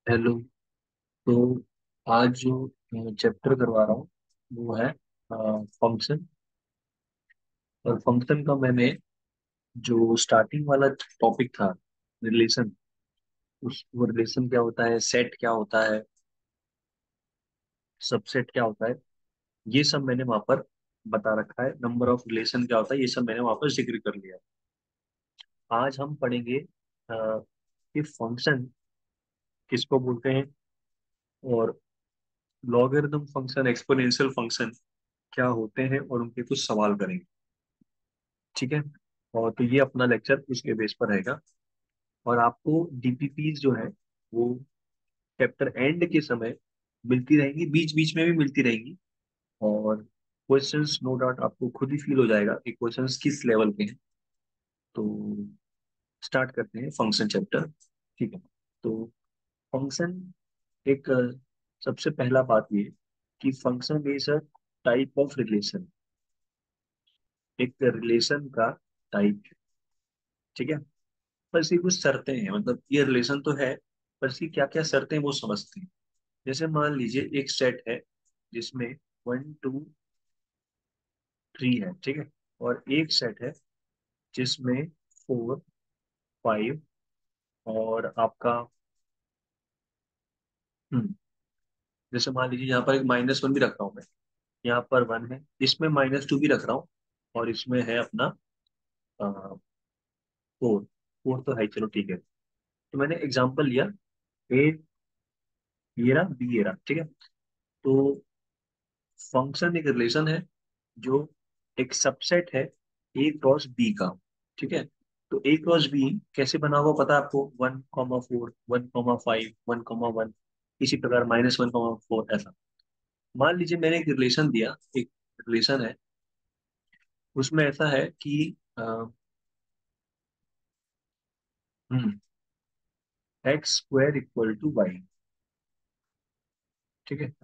Hello. तो आज जो चैप्टर करवा रहा हूँ वो है फंक्शन। और फंक्शन का मैंने जो स्टार्टिंग वाला टॉपिक था, रिलेशन, उस वो रिलेशन क्या होता है, सेट क्या होता है, सबसेट क्या होता है, ये सब मैंने वहां पर बता रखा है। नंबर ऑफ रिलेशन क्या होता है, ये सब मैंने वहां पर जिक्र कर लिया है। आज हम पढ़ेंगे कि फंक्शन किसको बोलते हैं, और लॉगरिथम फंक्शन, एक्सपोनेंशियल फंक्शन क्या होते हैं, और उनके कुछ सवाल करेंगे। ठीक है। और तो ये अपना लेक्चर उसके बेस पर रहेगा। और आपको डीपीपीज जो है वो चैप्टर एंड के समय मिलती रहेंगी, बीच बीच में भी मिलती रहेंगी। और क्वेश्चंस नो डाउट आपको खुद ही फील हो जाएगा कि क्वेश्चंस किस लेवल के हैं। तो स्टार्ट करते हैं फंक्शन चैप्टर। ठीक है। तो फंक्शन एक सबसे पहला बात ये कि function is a type of relation, एक रिलेशन का टाइप है। ठीक है। पर इसकी कुछ शर्तें हैं, मतलब ये रिलेशन तो है, पर इसकी क्या क्या शर्तें हैं वो समझते हैं। जैसे मान लीजिए एक सेट है जिसमें 1 2 3 है। ठीक है। और एक सेट है जिसमें 4 5 और आपका जैसे मान लीजिए यहाँ पर एक -1 भी रख रहा हूँ मैं, यहाँ पर 1 है, इसमें -2 भी रख रहा हूँ, और इसमें है अपना 4। 4 तो है, चलो ठीक है। तो मैंने एग्जाम्पल लिया, ए ये रहा, बी ये रहा। ठीक है। तो फंक्शन एक रिलेशन है जो एक सबसेट है ए क्रॉस बी का। ठीक है। तो ए क्रॉस बी कैसे बना हुआ पता है आपको, 1 4 1 5 1 1, इसी प्रकार -1 4 ऐसा। मान लीजिए मैंने एक रिलेशन दिया, एक रिलेशन है, उसमें ऐसा है कि x² = y। ठीक है।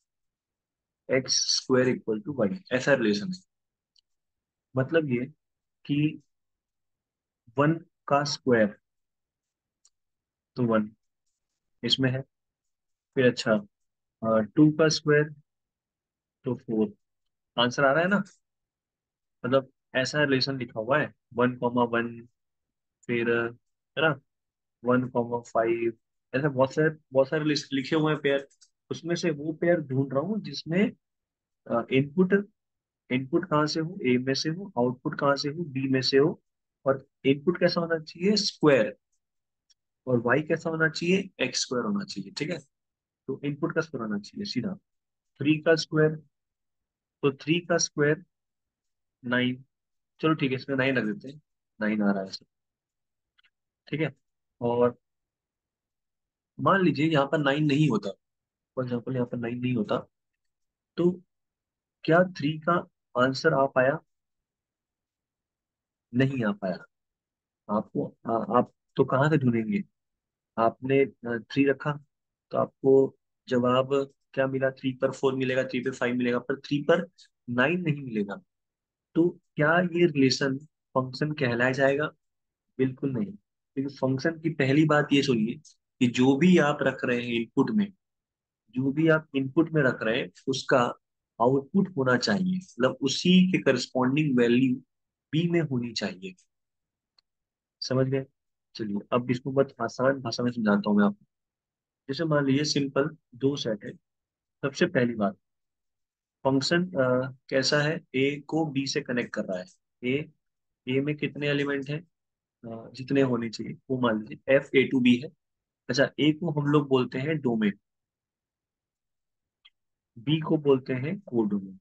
x² = y ऐसा रिलेशन है। मतलब ये कि 1 का स्क्वायर तो 1 इसमें है, फिर अच्छा 2 का स्क्वायर तो 4। आंसर आ रहा है ना। मतलब ऐसा रिलेशन लिखा हुआ है, 1 1, फिर है ना 1 5, ऐसे बहुत सारे लिस्ट लिखे हुए हैं पेयर। उसमें से वो पेयर ढूंढ रहा हूँ जिसमें इनपुट इनपुट कहाँ से हो, ए में से हो, आउटपुट कहाँ से हो, बी में से हो। और इनपुट कैसा होना चाहिए, स्क्वायर, और वाई कैसा होना चाहिए, x² होना चाहिए। ठीक है। तो इनपुट का स्क्वायर होना चाहिए सीधा। 3 का स्क्वायर, तो 3 का स्क्वायर 9। चलो ठीक है, इसमें 9 लग देते हैं, 9 आ रहा है इसमें। ठीक है। और मान लीजिए यहाँ पर 9 नहीं होता, फॉर एग्जाम्पल यहाँ पर 9 नहीं होता, तो क्या 3 का आंसर आ पाया, नहीं आ पाया। आपको आप तो कहाँ से ढूंढेंगे, आपने 3 रखा, तो आपको जवाब क्या मिला, 3 पर 4 मिलेगा, 3 पर 5 मिलेगा, पर 3 पर 9 नहीं मिलेगा। तो क्या ये रिलेशन फंक्शन कहलाया जाएगा, बिल्कुल नहीं। क्योंकि फंक्शन की पहली बात ये सुनिए कि जो भी आप रख रहे हैं इनपुट में, जो भी आप इनपुट में रख रहे हैं उसका आउटपुट होना चाहिए, मतलब उसी के करस्पॉन्डिंग वैल्यू बी में होनी चाहिए। समझ गए। चलिए अब इसको बहुत आसान भाषा में समझाता हूँ मैं आपको। जैसे मान लीजिए सिंपल दो सेट है। सबसे पहली बात, फंक्शन कैसा है, ए को बी से कनेक्ट कर रहा है। ए ए में कितने एलिमेंट हैं, जितने होने चाहिए वो मान लीजिए FA to B है। अच्छा, ए को हम लोग बोलते हैं डोमेन, बी को बोलते हैं कोडोमेन।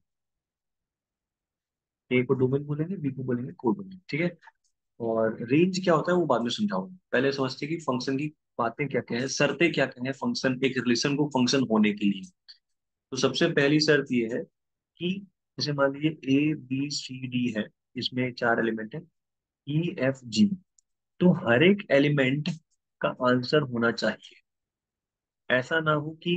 ए को डोमेन बोलेंगे, बी को बोलेंगे कोडोमेन। ठीक है। और रेंज क्या होता है वो बाद में समझाऊंगा, पहले समझते हैं कि फंक्शन की बातें क्या क्या है, शर्तें क्या क्या है फंक्शन, एक रिलेशन को फंक्शन होने के लिए। तो सबसे पहली शर्त ये है कि जैसे मान लीजिए ABCD है, इसमें 4 एलिमेंट है, E F G, तो हर एक एलिमेंट का आंसर होना चाहिए। ऐसा ना हो कि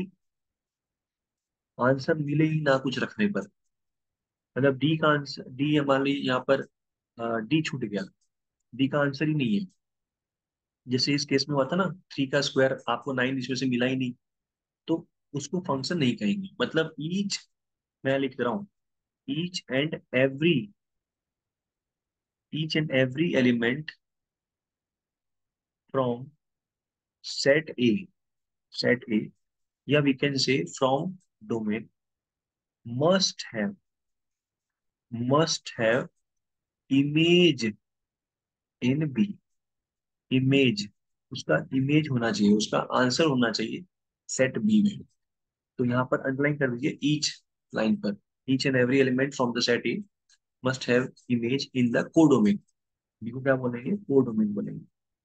आंसर मिले ही ना कुछ रखने पर, मतलब डी का आंसर, डी मान लीजिए यहाँ पर डी छूट गया, डी का आंसर ही नहीं है, जैसे इस केस में हुआ था ना, 3 का स्क्वायर आपको 9 इसमें से मिला ही नहीं, तो उसको फंक्शन नहीं कहेंगे। मतलब ईच, मैं लिख रहा हूँ, each and every, each and every element from set A, set A, या we can say from domain, must have, must have image in B, image, उसका इमेज होना चाहिए, उसका आंसर होना चाहिए सेट बी में। तो यहाँ पर अंडरलाइन कर दीजिए ईच लाइन पर, each and every element from the set A must have image in the codomain, B को क्या बोलेंगे, कोडोमेन बोलेंगे।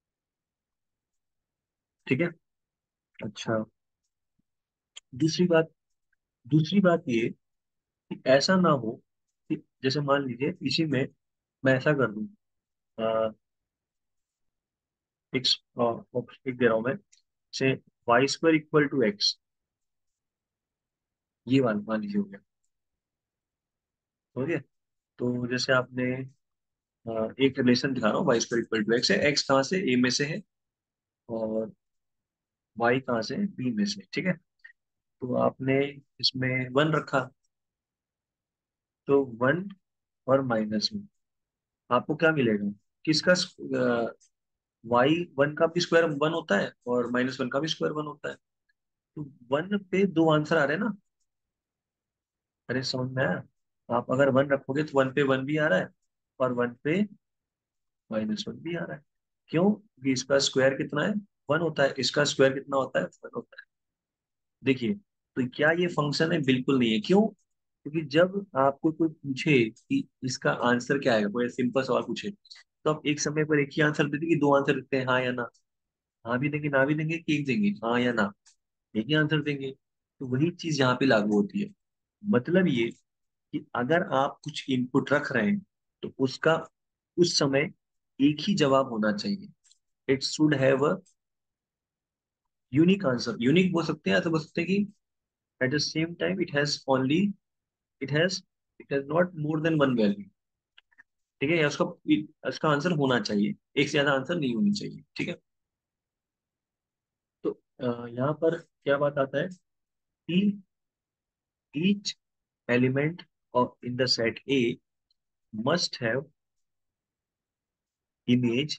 ठीक है। अच्छा, दूसरी बात, दूसरी बात ये कि ऐसा ना हो कि जैसे मान लीजिए इसी में मैं ऐसा कर दूं, एक्स, एक दे रहा हूं मैं, say y square equal to x, ये वाला मान लीजिए हो गया, हो गया। तो जैसे आपने एक रिलेशन दिखा रहा हूँ, y square equal to x है, एक्स कहाँ से, ए में से है, और वाई कहाँ से, बी में से, ठीक है। तो आपने इसमें वन रखा, तो वन और माइनस में आपको क्या मिलेगा, किसका, वाई वन का भी स्क्वायर वन होता है और माइनस वन का भी स्क्वायर वन होता है। तो वन पे दो आंसर आ रहे हैं ना, अरे समझ में आया। आप अगर वन रखोगे तो वन पे वन भी आ रहा है और वन पे माइनस वन भी आ रहा है। क्यों, क्योंकि इसका स्क्वायर कितना है, वन होता है, इसका स्क्वायर कितना होता है, वन होता है। देखिए, तो क्या ये फंक्शन है, बिल्कुल नहीं है। क्यों, क्योंकि जब आपको कोई पूछे कि इसका आंसर क्या है, कोई सिंपल सवाल पूछे, तो आप एक समय पर एक ही आंसर देते कि दो आंसर देते हैं, हाँ या ना, हाँ भी देंगे ना भी देंगे, कि एक देंगे, हाँ या ना, एक ही आंसर देंगे। तो वही चीज यहाँ पे लागू होती है। मतलब ये कि अगर आप कुछ इनपुट रख रहे हैं तो उसका उस समय एक ही जवाब होना चाहिए। It should have a unique answer, unique बोल सकते हैं, ऐसा बोल सकते हैं कि at the same time it has only, it has, it has not more than one value. ठीक है, या उसका, उसका आंसर होना चाहिए, एक से ज्यादा आंसर नहीं होनी चाहिए। ठीक है। तो यहाँ पर क्या बात आता है कि each element of in the set A must have image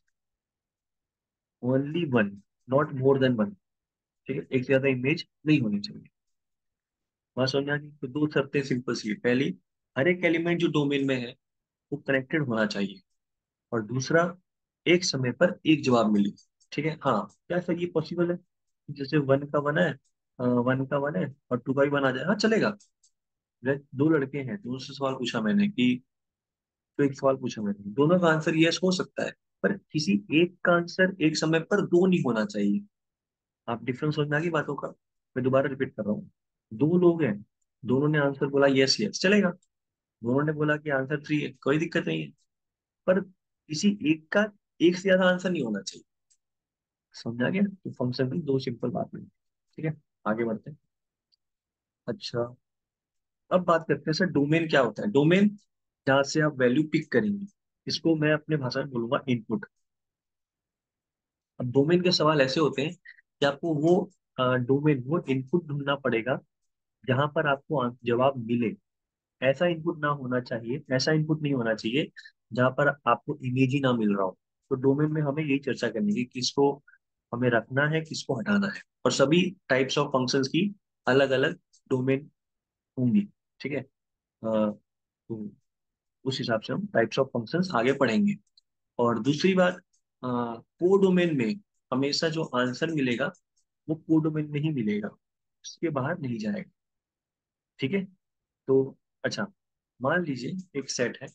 only one, not more than one. ठीक है, एक से ज्यादा इमेज नहीं होनी चाहिए। बात समझ आ गई। तो दो शर्तें सिंपल सी है। पहली, हर एक एलिमेंट जो डोमेन में है वो कनेक्टेड होना चाहिए, और दूसरा, एक समय पर एक जवाब मिले। ठीक है। हाँ, क्या सर ये पॉसिबल है, जैसे वन का वन है, वन का वन है और टू का भी वन आ जाए, हाँ चलेगा। दो लड़के हैं, दोनों से सवाल पूछा मैंने कि, तो एक सवाल पूछा मैंने, दोनों का आंसर यस हो सकता है, पर किसी एक का आंसर एक समय पर दो नहीं होना चाहिए। आप डिफरेंस समझ में आ गई बातों का। मैं दोबारा रिपीट कर रहा हूँ, दो लोग हैं, दोनों ने आंसर बोला यस यस, चलेगा। दोनों ने बोला कि आंसर थ्री है, कोई दिक्कत नहीं है, पर किसी एक का एक से ज्यादा आंसर नहीं होना चाहिए। समझा गया। तो फंक्शन की दो सिंपल बात नहीं। ठीक है, आगे बढ़ते हैं। अच्छा, अब बात करते हैं सर, डोमेन क्या होता है। डोमेन जहाँ से आप वैल्यू पिक करेंगे, इसको मैं अपने भाषा में बोलूंगा इनपुट। अब डोमेन के सवाल ऐसे होते हैं कि आपको वो डोमेन, वो इनपुट ढूंढना पड़ेगा जहां पर आपको जवाब मिले। ऐसा इनपुट ना होना चाहिए, ऐसा इनपुट नहीं होना चाहिए जहां पर आपको इमेज ही ना मिल रहा हो। तो डोमेन में हमें यही चर्चा करनी है कि किसको हमें रखना है, किसको हटाना है, और सभी टाइप्स ऑफ फंक्शंस की अलग अलग डोमेन होंगी। ठीक है। तो उस हिसाब से हम टाइप्स ऑफ फंक्शंस आगे पढ़ेंगे। और दूसरी बात, कोडोमेन में हमेशा जो आंसर मिलेगा वो कोडोमेन में ही मिलेगा, उसके बाहर नहीं जाएगा। ठीक है। तो अच्छा, मान लीजिए एक सेट है,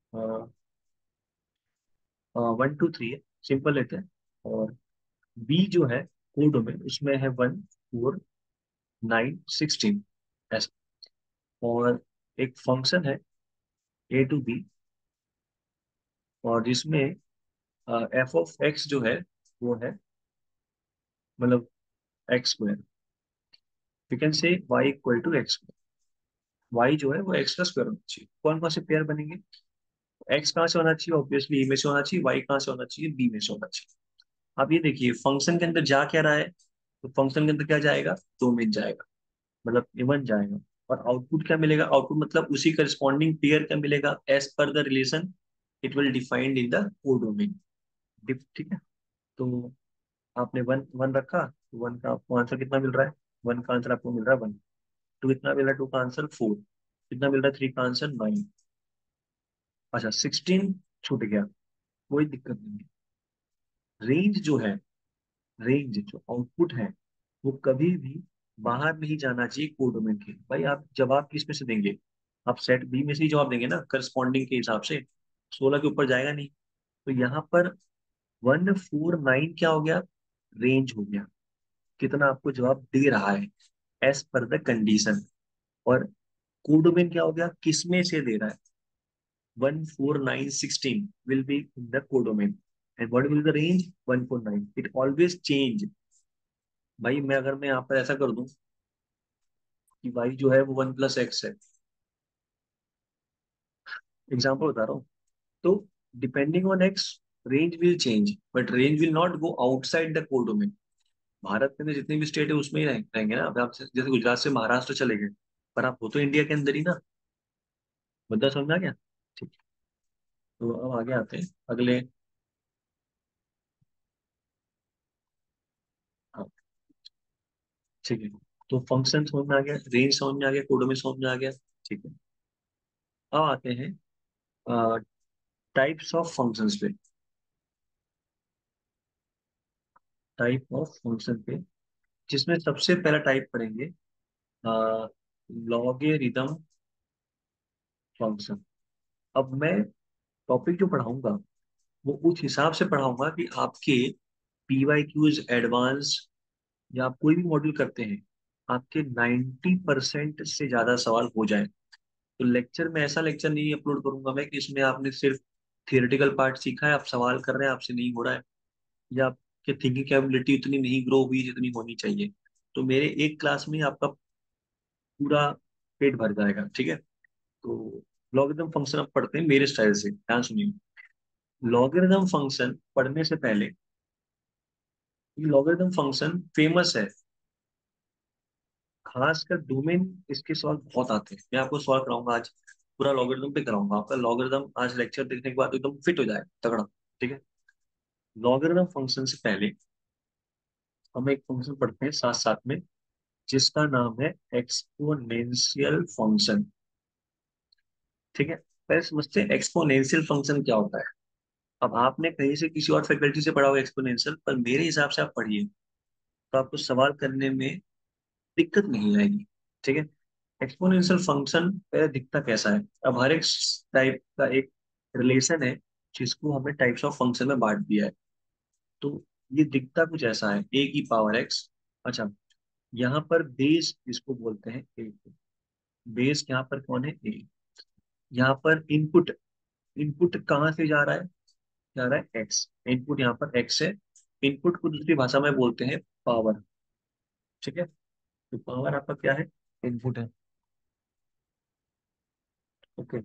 वन टू थ्री है, सिंपल लेते हैं, और बी जो है कोडोमेन, उसमें है वन, फोर, नाइन, सिक्सटीन, ऐसा। और एक फंक्शन है ए टू बी, और जिसमें एफ ऑफ एक्स जो है वो है, मतलब x square, you can say y equal to x. Y जो है वो एक्स का स्क्वायर होना चाहिए। कौन कौन से पेयर बनेंगे, एक्स कहाँ से होना चाहिए, ऑब्वियसली ए में से होना चाहिए, वाई कहाँ से होना चाहिए, बी में से होना चाहिए। आप ये देखिए फंक्शन के अंदर जा क्या रहा है, तो फंक्शन के अंदर क्या जाएगा, डोमेन जाएगा, मतलब इवन जाएगा। और आउटपुट क्या मिलेगा, आउटपुट मतलब उसी करस्पॉन्डिंग पेयर क्या मिलेगा, as per the relation it will defined in the code domain. ठीक है। तो आपने वन वन रखा, तो वन का आपको आंसर कितना मिल रहा है, वन का आंसर आपको मिल रहा है वन। टू कितना मिल रहा है, टू का आंसर फोर। कितना मिल रहा है, थ्री का आंसर नाइन। अच्छा 16 छूट गया, कोई दिक्कत नहीं है। रेंज जो है, रेंज जो आउटपुट है, वो कभी भी बाहर नहीं जाना चाहिए कोड डोमेन के। भाई आप जवाब किस में से देंगे, आप सेट बी में से ही जवाब देंगे ना, करस्पॉन्डिंग के हिसाब से। 16 के ऊपर जाएगा नहीं। तो यहाँ पर 149 क्या हो गया, रेंज हो गया, कितना आपको जवाब दे रहा है एज पर द कंडीशन। और कोड डोमेन क्या हो गया, किसमें से दे रहा है, 14916 will be in the codomain, and what will the range, 149, it always change। भाई मैं यहाँ पर ऐसा कर दूं कि y जो है वो वन प्लस एक्स है, एग्जाम्पल बता रहा हूँ, तो depending on x range will change, but range will not go outside the code domain. Bharat में जितने भी स्टेट है उसमें ही रहेंगे ना। अब आप जैसे गुजरात से महाराष्ट्र चले गए, पर आप हो तो इंडिया के अंदर ही ना। मुद्दा समझ में आ गया। ठीक है। तो अब आगे आते हैं अगले। हाँ, ठीक है। तो फंक्शन समझ में आ गया, रेंज समझ में आ गया, कोड में समझ में आ गया। ठीक है। अब आते हैं टाइप्स ऑफ फंक्शंस पे, टाइप ऑफ फंक्शन पे, जिसमें सबसे पहला टाइप पढ़ेंगे लॉगेरिदम फंक्शन। अब मैं टॉपिक जो पढ़ाऊंगा वो उस हिसाब से पढ़ाऊंगा कि आपके पीवाई क्यूज एडवांस या आप कोई भी मॉड्यूल करते हैं, आपके 90% से ज्यादा सवाल हो जाए। तो लेक्चर में ऐसा लेक्चर नहीं अपलोड करूंगा मैं कि इसमें आपने सिर्फ थियोरेटिकल पार्ट सीखा है, आप सवाल कर रहे हैं आपसे नहीं हो रहा है, या आपकी थिंकिंग कैपेबिलिटी उतनी नहीं ग्रो हुई जितनी होनी चाहिए। तो मेरे एक क्लास में ही आपका पूरा पेट भर जाएगा। ठीक है। तो लॉगरिदम फंक्शन आप पढ़ते हैं मेरे स्टाइल से, ध्यान सुनिए। लॉगरिदम फंक्शन पढ़ने से पहले, ये लॉगरिदम फंक्शन फेमस है, खासकर डोमेन इसके सवाल बहुत आते हैं। मैं आपको सवाल कराऊंगा आज, पूरा लॉगरिदम पे कराऊंगा आपका लॉगरिदम, आज लेक्चर देखने के बाद एकदम फिट हो जाए तगड़ा। ठीक है। लॉगरिदम फंक्शन से पहले हम एक फंक्शन पढ़ते हैं साथ साथ में, जिसका नाम है एक्सपोनेंशियल फंक्शन। ठीक है। पहले समझते हैं एक्सपोनेंशियल फंक्शन क्या होता है। अब आपने कहीं से किसी और फैकल्टी से पढ़ा होगा एक्सपोनेंशियल, पर मेरे हिसाब से आप पढ़िए तो आपको सवाल करने में दिक्कत नहीं आएगी। ठीक है। एक्सपोनेंशियल फंक्शन पहले दिखता कैसा है, अब हर एक टाइप का एक रिलेशन है जिसको हमने टाइप्स ऑफ फंक्शन में बांट दिया है। तो ये दिखता कुछ ऐसा है, ए की पावर एक्स। अच्छा, यहाँ पर बेस इसको बोलते हैं ए, बेस यहाँ पर कौन है, ए। यहाँ पर इनपुट, इनपुट कहाँ से जा रहा है, जा रहा है एक्स, इनपुट यहाँ पर एक्स है। इनपुट को दूसरी भाषा में बोलते हैं पावर। ठीक है। तो पावर आपका क्या है, इनपुट है। ओके।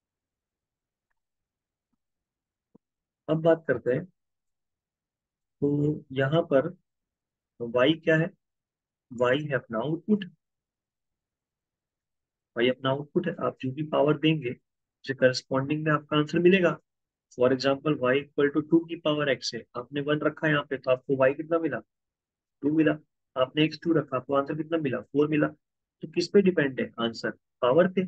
अब बात करते हैं, तो यहाँ पर वाई क्या है, वाई है अपना आउटपुट। वाई अपना आउटपुट है, आप जो भी पावर देंगे उसे करस्पॉन्डिंग में आपका आंसर मिलेगा। For example y equal to two की पावर एक्स है, आपने वन रखा है यहाँ पे, तो आपको वाई कितना मिला, टू मिला। आपने एक्स टू रखा, आपको आंसर कितना मिला, फोर मिला। तो किस पे डिपेंड है आंसर, पावर पे।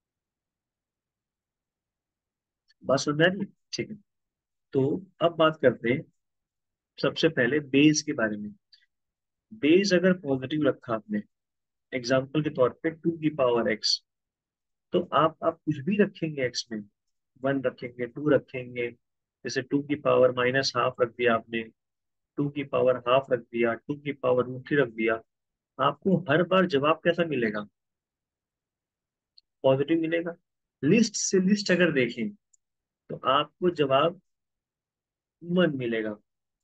बात समझ में आ रही है? ठीक है। तो अब बात करते हैं सबसे पहले बेस के बारे में। बेस अगर पॉजिटिव रखा आपने, एग्जाम्पल के तौर पे टू की पावर एक्स, तो आप कुछ भी रखेंगे एक्स में, वन रखेंगे, टू रखेंगे, जैसे टू की पावर माइनस हाफ रख दिया आपने, टू की पावर हाफ रख दिया, टू की पावर रूट थ्री रख दिया, आपको हर बार जवाब कैसा मिलेगा, पॉजिटिव मिलेगा। लिस्ट से लिस्ट अगर देखें तो आपको जवाब वन मिलेगा,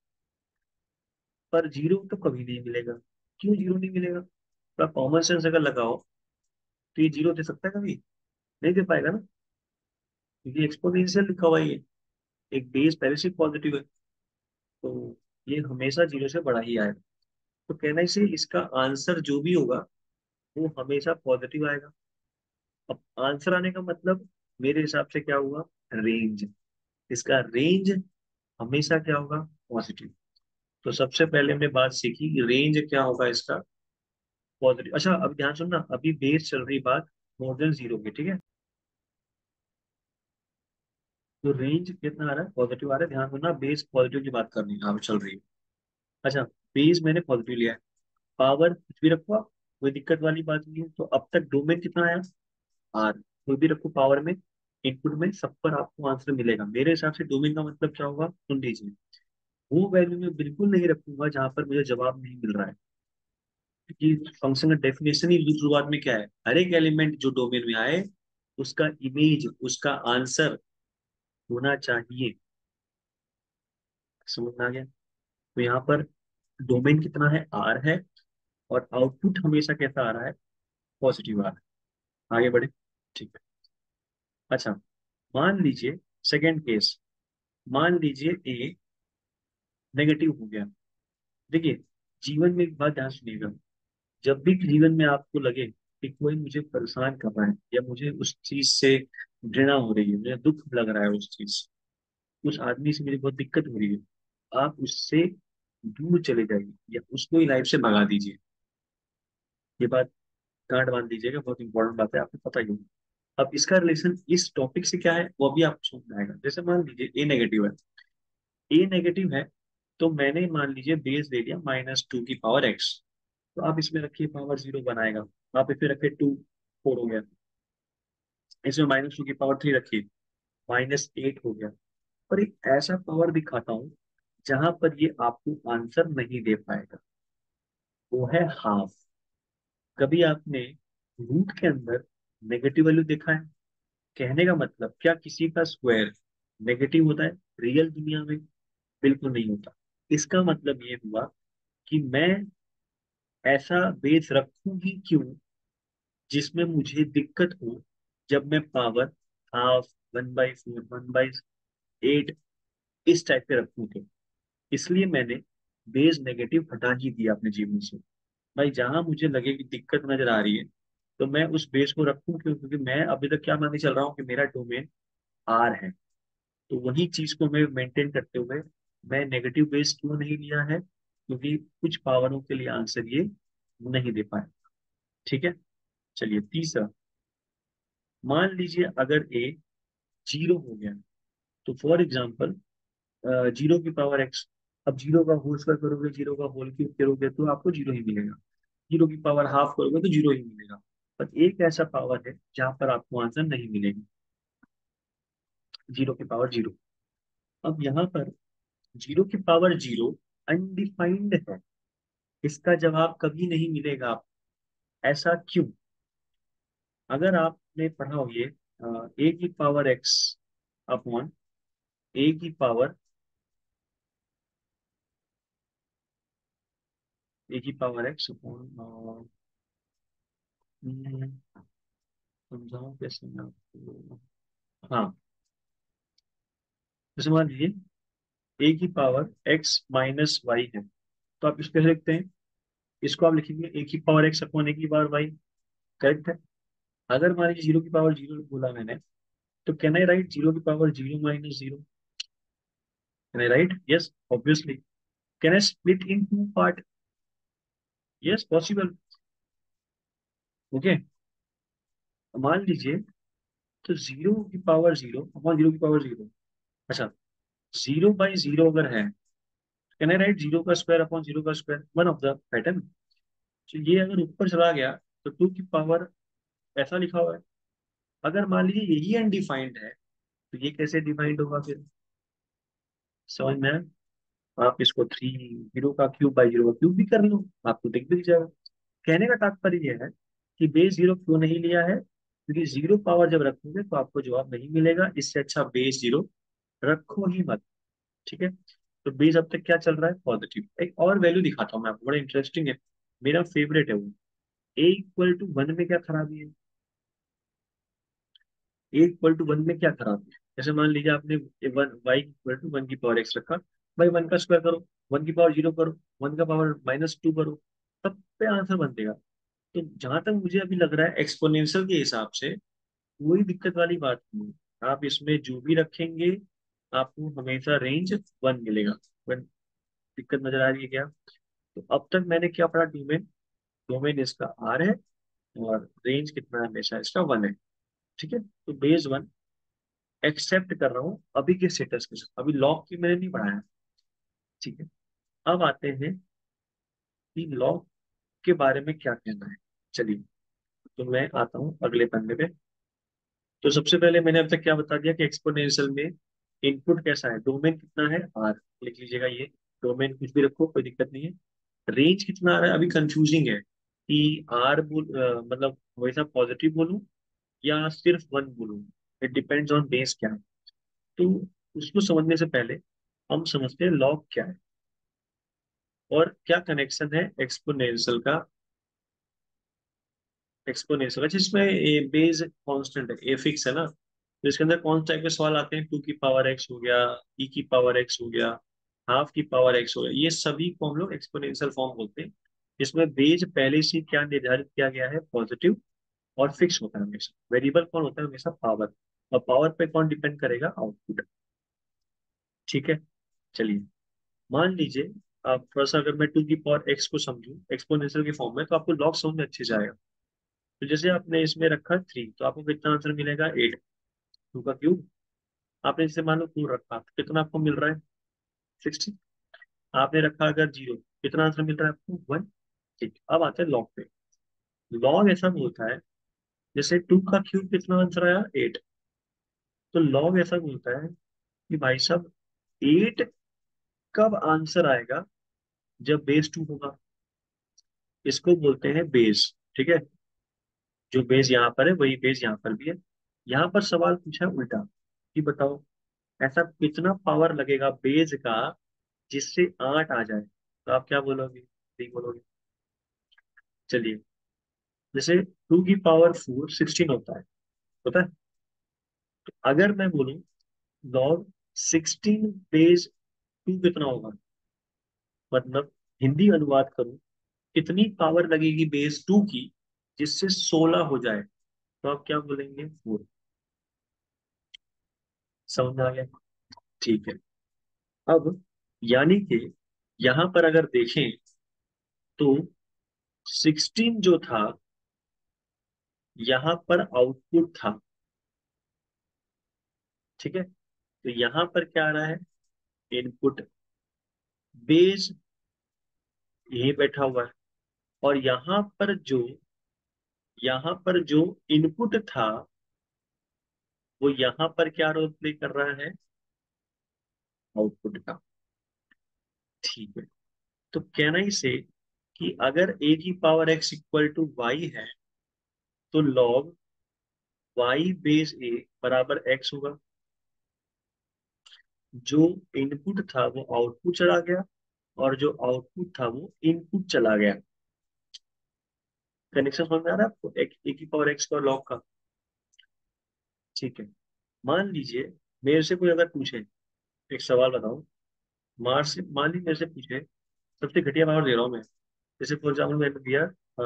पर जीरो तो कभी नहीं मिलेगा। क्यों जीरो नहीं मिलेगा, थोड़ा कॉमन सेंस अगर लगाओ तो ये जीरो दे सकता है कभी, नहीं दे पाएगा ना, क्योंकि एक्सपोनेंशियल लिखा हुआ है ये, एक बेस पहले से पॉजिटिव है। तो ये हमेशा जीरो से बड़ा ही आएगा। तो कहने से इसका आंसर जो भी होगा वो हमेशा पॉजिटिव आएगा। अब आंसर आने का मतलब मेरे हिसाब से क्या हुआ, रेंज। इसका रेंज हमेशा क्या होगा, पॉजिटिव। तो सबसे पहले हमने बात सीखी कि रेंज क्या होगा इसका, पॉजिटिव। अच्छा अब ध्यान सुनना, अभी बेस चल रही बात मोर देन जीरो की, ठीक है। तो रेंज कितना आ रहा है, पॉजिटिव आ रहा है। ध्यान सुनना, बेस पॉजिटिव की बात करनी है, यहाँ पे चल रही है। अच्छा, बेस मैंने पॉजिटिव लिया है, पावर कुछ भी रखो आप, कोई दिक्कत वाली बात नहीं है। तो अब तक डोमेन कितना आया, आर। कोई भी रखो पावर में, इनपुट में, सब पर आपको आंसर मिलेगा। मेरे हिसाब से डोमेन का मतलब क्या होगा, सुन लीजिए। वो वैल्यू मैं बिल्कुल नहीं रखूंगा जहां पर मुझे जवाब नहीं मिल रहा है, क्योंकि फंक्शन का डेफिनेशन ही शुरुआत में क्या है, हर एक एलिमेंट जो डोमेन में आए उसका इमेज, उसका आंसर होना चाहिए। समझ में आ गया। तो यहाँ पर डोमेन कितना है, आर है, और आउटपुट हमेशा कैसा आ रहा है, पॉजिटिव आ रहा है। आगे बढ़े, ठीक है। अच्छा, मान लीजिए सेकेंड केस, मान लीजिए ए नेगेटिव हो गया। देखिए, जीवन में एक बात ध्यान सुनिएगा, जब भी जीवन में आपको लगे कि कोई मुझे परेशान कर रहा है या मुझे उस चीज से घृणा हो रही है, मुझे दुख लग रहा है उस चीज से, उस आदमी से मुझे बहुत दिक्कत हो रही है, आप उससे दूर चले जाइए या उसको ही लाइफ से भगा दीजिए। ये बात गांठ बांध दीजिएगा, बहुत इंपॉर्टेंट बात है, आपको पता ही होगा। अब इसका रिलेशन इस टॉपिक से क्या है वो भी आपको समझ में आएगा। जैसे मान लीजिए ए नेगेटिव है, ए नेगेटिव है, तो मैंने मान लीजिए बेस दे दिया -2 की पावर x। तो आप इसमें रखिए पावर जीरो बनाएगा, आप इसमें रखिए टू, फोर हो गया। इसमें -2 की पावर 3 रखिए, -8 हो गया। और एक ऐसा पावर दिखाता हूं जहां पर ये आपको आंसर नहीं दे पाएगा, वो है हाफ। कभी आपने रूट के अंदर नेगेटिव वैल्यू देखा है? कहने का मतलब क्या किसी का स्क्वायर नेगेटिव होता है रियल दुनिया में? बिल्कुल नहीं होता। इसका मतलब ये हुआ कि मैं ऐसा बेस रखूं ही क्यों जिसमें मुझे दिक्कत हो, जब मैं पावर हाफ, 1/4, 1/8 इस टाइप पे रखूं तो। इसलिए मैंने बेस नेगेटिव हटा ही दिया अपने जीवन से। भाई जहां मुझे लगे कि दिक्कत नजर आ रही है तो मैं उस बेस को रखूं क्यों, क्योंकि मैं अभी तक क्या मानने चल रहा हूँ कि मेरा डोमेन आर है। तो वही चीज को मैं मेंटेन करते हुए मैं नेगेटिव बेस क्यों नहीं लिया है, क्योंकि कुछ पावरों के लिए आंसर ये नहीं दे पाए। ठीक है। चलिए तीसरा, मान लीजिए अगर ए जीरो हो गया, तो फॉर एग्जाम्पल जीरो की पावर एक्स। अब जीरो का होल स्क्वायर करोगे, जीरो का होल क्यूब करोगे तो आपको जीरो ही मिलेगा। जीरो की पावर हाफ करोगे तो जीरो ही मिलेगा। पर एक ऐसा पावर है जहां पर आपको आंसर नहीं मिलेगा, जीरो की पावर जीरो। अब यहाँ पर जीरो की पावर जीरो अनडिफाइंड है, इसका जवाब कभी नहीं मिलेगा आप। ऐसा क्यों? अगर आपने पढ़ा हो ये ए की पावर एक्स अपॉन ए की पावर, ए की पावर एक्स अपॉन, समझाऊं कैसे मैं आपको? हाँ, जैसे मान लीजिए ए की पावर x-y है, तो आप इसको कैसे लिखते हैं? इसको आप लिखेंगे ए की पावर एक्स अपॉन ए की पावर वाई। करेक्ट है। अगर मान लीजिए जीरो की पावर जीरो बोला मैंने, तो कैन आई राइट जीरो की power zero -0? Can I write? Yes, obviously. Can I split into part? Yes, possible. Okay, मान लीजिए, तो जीरो की पावर जीरो अपॉन जीरो की पावर जीरो। अच्छा, 0/0 अगर है, कैन आई राइट जीरो का स्क्वायर अपॉन जीरो का square, one of the pattern. तो ये अगर ऊपर चला गया तो टू की पावर ऐसा लिखा हुआ है। अगर मान लीजिए यही अनडिफाइंड है तो ये कैसे डिफाइंड होगा फिर? समझ में आया? आप इसको 3 जीरो का क्यूब भी कर लो, आपको दिख भी जाएगा। कहने का तात्पर्य यह है कि बेस जीरो क्यों नहीं लिया है, क्योंकि जीरो पावर जब रखोगे तो आपको जवाब नहीं मिलेगा। इससे अच्छा बेस जीरो रखो ही मत। ठीक है। तो बेस अब तक क्या चल रहा है, पॉजिटिव। एक और वैल्यू दिखाता हूँ मैं आपको, बड़ा इंटरेस्टिंग है, मेरा फेवरेट है वो। A = 1 में क्या खराबी है? A = 1 में क्या खराबी है? जैसे मान लीजिए आपने वन y = 1 की पावर x रखा, भाई 1 का स्क्वायर करो। वन की पावर 0 करो, वन का पावर -2 करो, तब पे आंसर बन देगा। तो जहां तक मुझे अभी लग रहा है एक्सपोनेंशियल के हिसाब से कोई दिक्कत वाली बात नहीं है। आप इसमें जो भी रखेंगे आपको हमेशा रेंज 1 मिलेगा। बट दिक्कत नजर आ रही है क्या? तो अब तक मैंने क्या पढ़ा? डोमेन, डोमेन इसका R है और रेंज कितना है? हमेशा इसका 1 है। ठीक है, तो बेस 1 एक्सेप्ट कर रहा हूँ अभी के स्टेटस के साथ। अभी लॉग की मैंने नहीं बढ़ाया। ठीक है, अब आते हैं कि लॉग के बारे में क्या कहना है। चलिए, तो मैं आता हूँ अगले पन्ने पे। तो सबसे पहले मैंने अब तक क्या बता दिया कि एक्सपोनेंशियल में इनपुट कैसा है, डोमेन कितना है? R। लिख लीजिएगा ये, डोमेन कुछ भी रखो कोई दिक्कत नहीं है। रेंज कितना आ रहा है? अभी कंफ्यूजिंग है कि मतलब वैसा पॉजिटिव बोलूं या सिर्फ 1 बोलूं। इट डिपेंड्स ऑन बेस क्या है। तो उसको समझने से पहले हम समझते हैं लॉग क्या है और क्या कनेक्शन है एक्सपोनेंशियल का। एक्सपोनेंशियल जिसमें बेस कांस्टेंट है, ए फिक्स है ना, तो इसके अंदर कौन टाइप के सवाल आते हैं? 2 की पावर x हो गया, e की पावर x हो गया, ½ की पावर x हो गया, ये सभी को हम लोग एक्सपोनेंशियल फॉर्म बोलते हैं। इसमें बेस पहले से क्या निर्धारित किया गया है? पॉजिटिव, और फिक्स होता है हमेशा। वेरिएबल कौन होता है? हमेशा पावर। और पावर पे कौन डिपेंड करेगा? आउटपुट। ठीक है, चलिए, मान लीजिए आप थोड़ा सा, अगर मैं 2 की पावर x को समझूं एक्सपोनेंशियल के फॉर्म में, तो आपको लॉग समझ में अच्छे से आएगा। तो जैसे आपने इसमें रखा 3, तो आपको कितना आंसर मिलेगा? 8। 2 का क्यूब। आपने जैसे मान लो 2 रखा, तो कितना आपको मिल रहा है? 16। आपने रखा अगर 0, कितना आंसर मिल रहा है आपको? 1। ठीक, अब आते हैं लॉग पे। लॉग ऐसा बोलता है, जैसे 2 का क्यूब कितना आंसर आया? 8। तो लॉग ऐसा बोलता है कि भाई साहब 8 कब आंसर आएगा? जब बेस 2 होगा। इसको बोलते हैं बेस। ठीक है, जो बेस यहाँ पर है वही बेस यहाँ पर भी है। यहाँ पर सवाल पूछा है उल्टा, कि बताओ ऐसा कितना पावर लगेगा बेस का जिससे 8 आ जाए? तो आप क्या बोलोगे? नहीं बोलोगे। चलिए, जैसे 2 की पावर 4 16 होता है। तो अगर मैं बोलूं लॉग 16 बेस 2 कितना होगा, मतलब हिंदी अनुवाद करूं, कितनी पावर लगेगी बेस 2 की जिससे 16 हो जाए? तो आप क्या बोलेंगे? 4। समझ में आ गया? ठीक है, अब यानी कि यहां पर अगर देखें तो 16 जो था यहां पर आउटपुट था। ठीक है, तो यहां पर क्या आ रहा है? इनपुट। बेस ये बैठा हुआ है, और यहां पर जो इनपुट था वो यहां पर क्या रोल प्ले कर रहा है? आउटपुट का। ठीक है, तो कहना ही से कि अगर a की power x equal to y है, तो log y बेस a बराबर x होगा। जो इनपुट था वो आउटपुट चला गया, और जो आउटपुट था वो इनपुट चला गया। कनेक्शन समझ में आ रहा है आपको a की पावर x का और लॉग का? ठीक है, मान लीजिए मेरे से कोई अगर पूछे, एक सवाल बताओ, मान लीजिए मेरे से पूछे, सबसे घटिया पावर दे रहा हूँ मैं, जैसे फॉर एग्जाम्पल मैंने दिया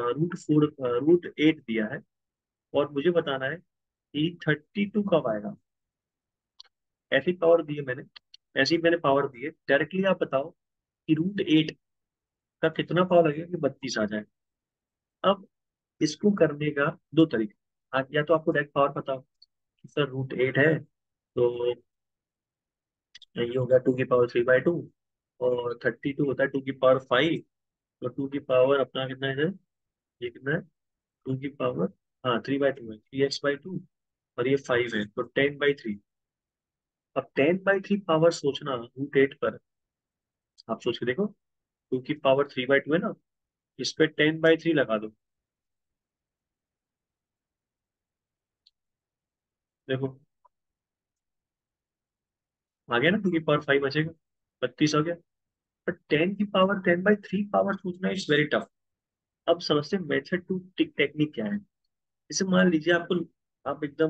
√8 दिया है, और मुझे बताना है कि 32 कब आएगा। ऐसी पावर दी है मैंने, ऐसी मैंने पावर दी है, डायरेक्टली आप बताओ कि √8 का कितना पावर लगेगा कि 32 आ जाए। अब इसको करने का दो तरीके। या तो आपको डायरेक्ट पावर पता हो कि सर √8 है, तो ये हो गया 2 की पावर 3/2, और 32 होता है 2 की पावर 5। तो 2 की पावर अपना कितना है? ये कितना है? 2 की पावर, हाँ 3/2 है, 3x/2, और ये 5 है, तो 10/3। अब 10/3 पावर सोचना √8 पर, आप सोच के देखो। 2 की पावर 3/2 है ना, इस पे 10/3 लगा दो। देखो, आ गया ना, 2 की पावर 5 बचेगा, 32 हो गया। पर 10 की पावर 10/3 पावर सोचना इज वेरी टफ। अब समझते मेथड टू टेक्निक क्या है। जैसे मान लीजिए आपको, आप एकदम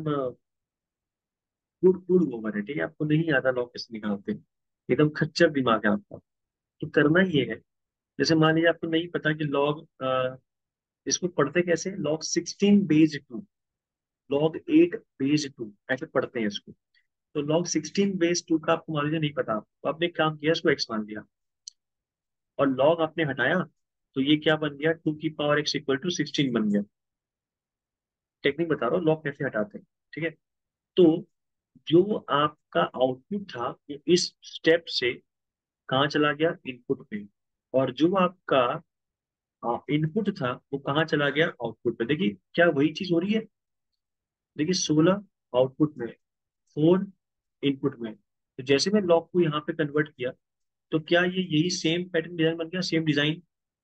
गुड़ गुड़ गोबर है, ठीक है, आपको नहीं आता लॉग कैसे निकालते, एकदम खच्चर दिमाग है आपका। तो करना ये है, जैसे मान लीजिए आपको नहीं पता कि लॉग, इसको पढ़ते कैसे, log 16 बेस 2, log 8 बेस 2, ऐसे पढ़ते हैं इसको। तो log 16 बेस 2 का आपको मान लीजिए नहीं पता, तो आपने एक काम किया, इसको एक्स मान लिया और लॉग आपने हटाया, तो ये क्या बन गया, 2 की पावर x इक्वल टू 16 बन गया। टेक्निक बता रहा हूँ लॉग कैसे हटाते हैं, ठीक है। तो जो आपका आउटपुट था वो इस स्टेप से कहाँ चला गया, इनपुट पे। और जो आपका इनपुट था वो कहाँ चला गया, आउटपुट पे। देखिए क्या वही चीज हो रही है, देखिए 16 आउटपुट में, 4 इनपुट में। तो जैसे मैं लॉग को यहाँ पे कन्वर्ट किया, तो क्या ये यही सेम पैटर्न डिजाइन बन गया, सेम डिजाइन।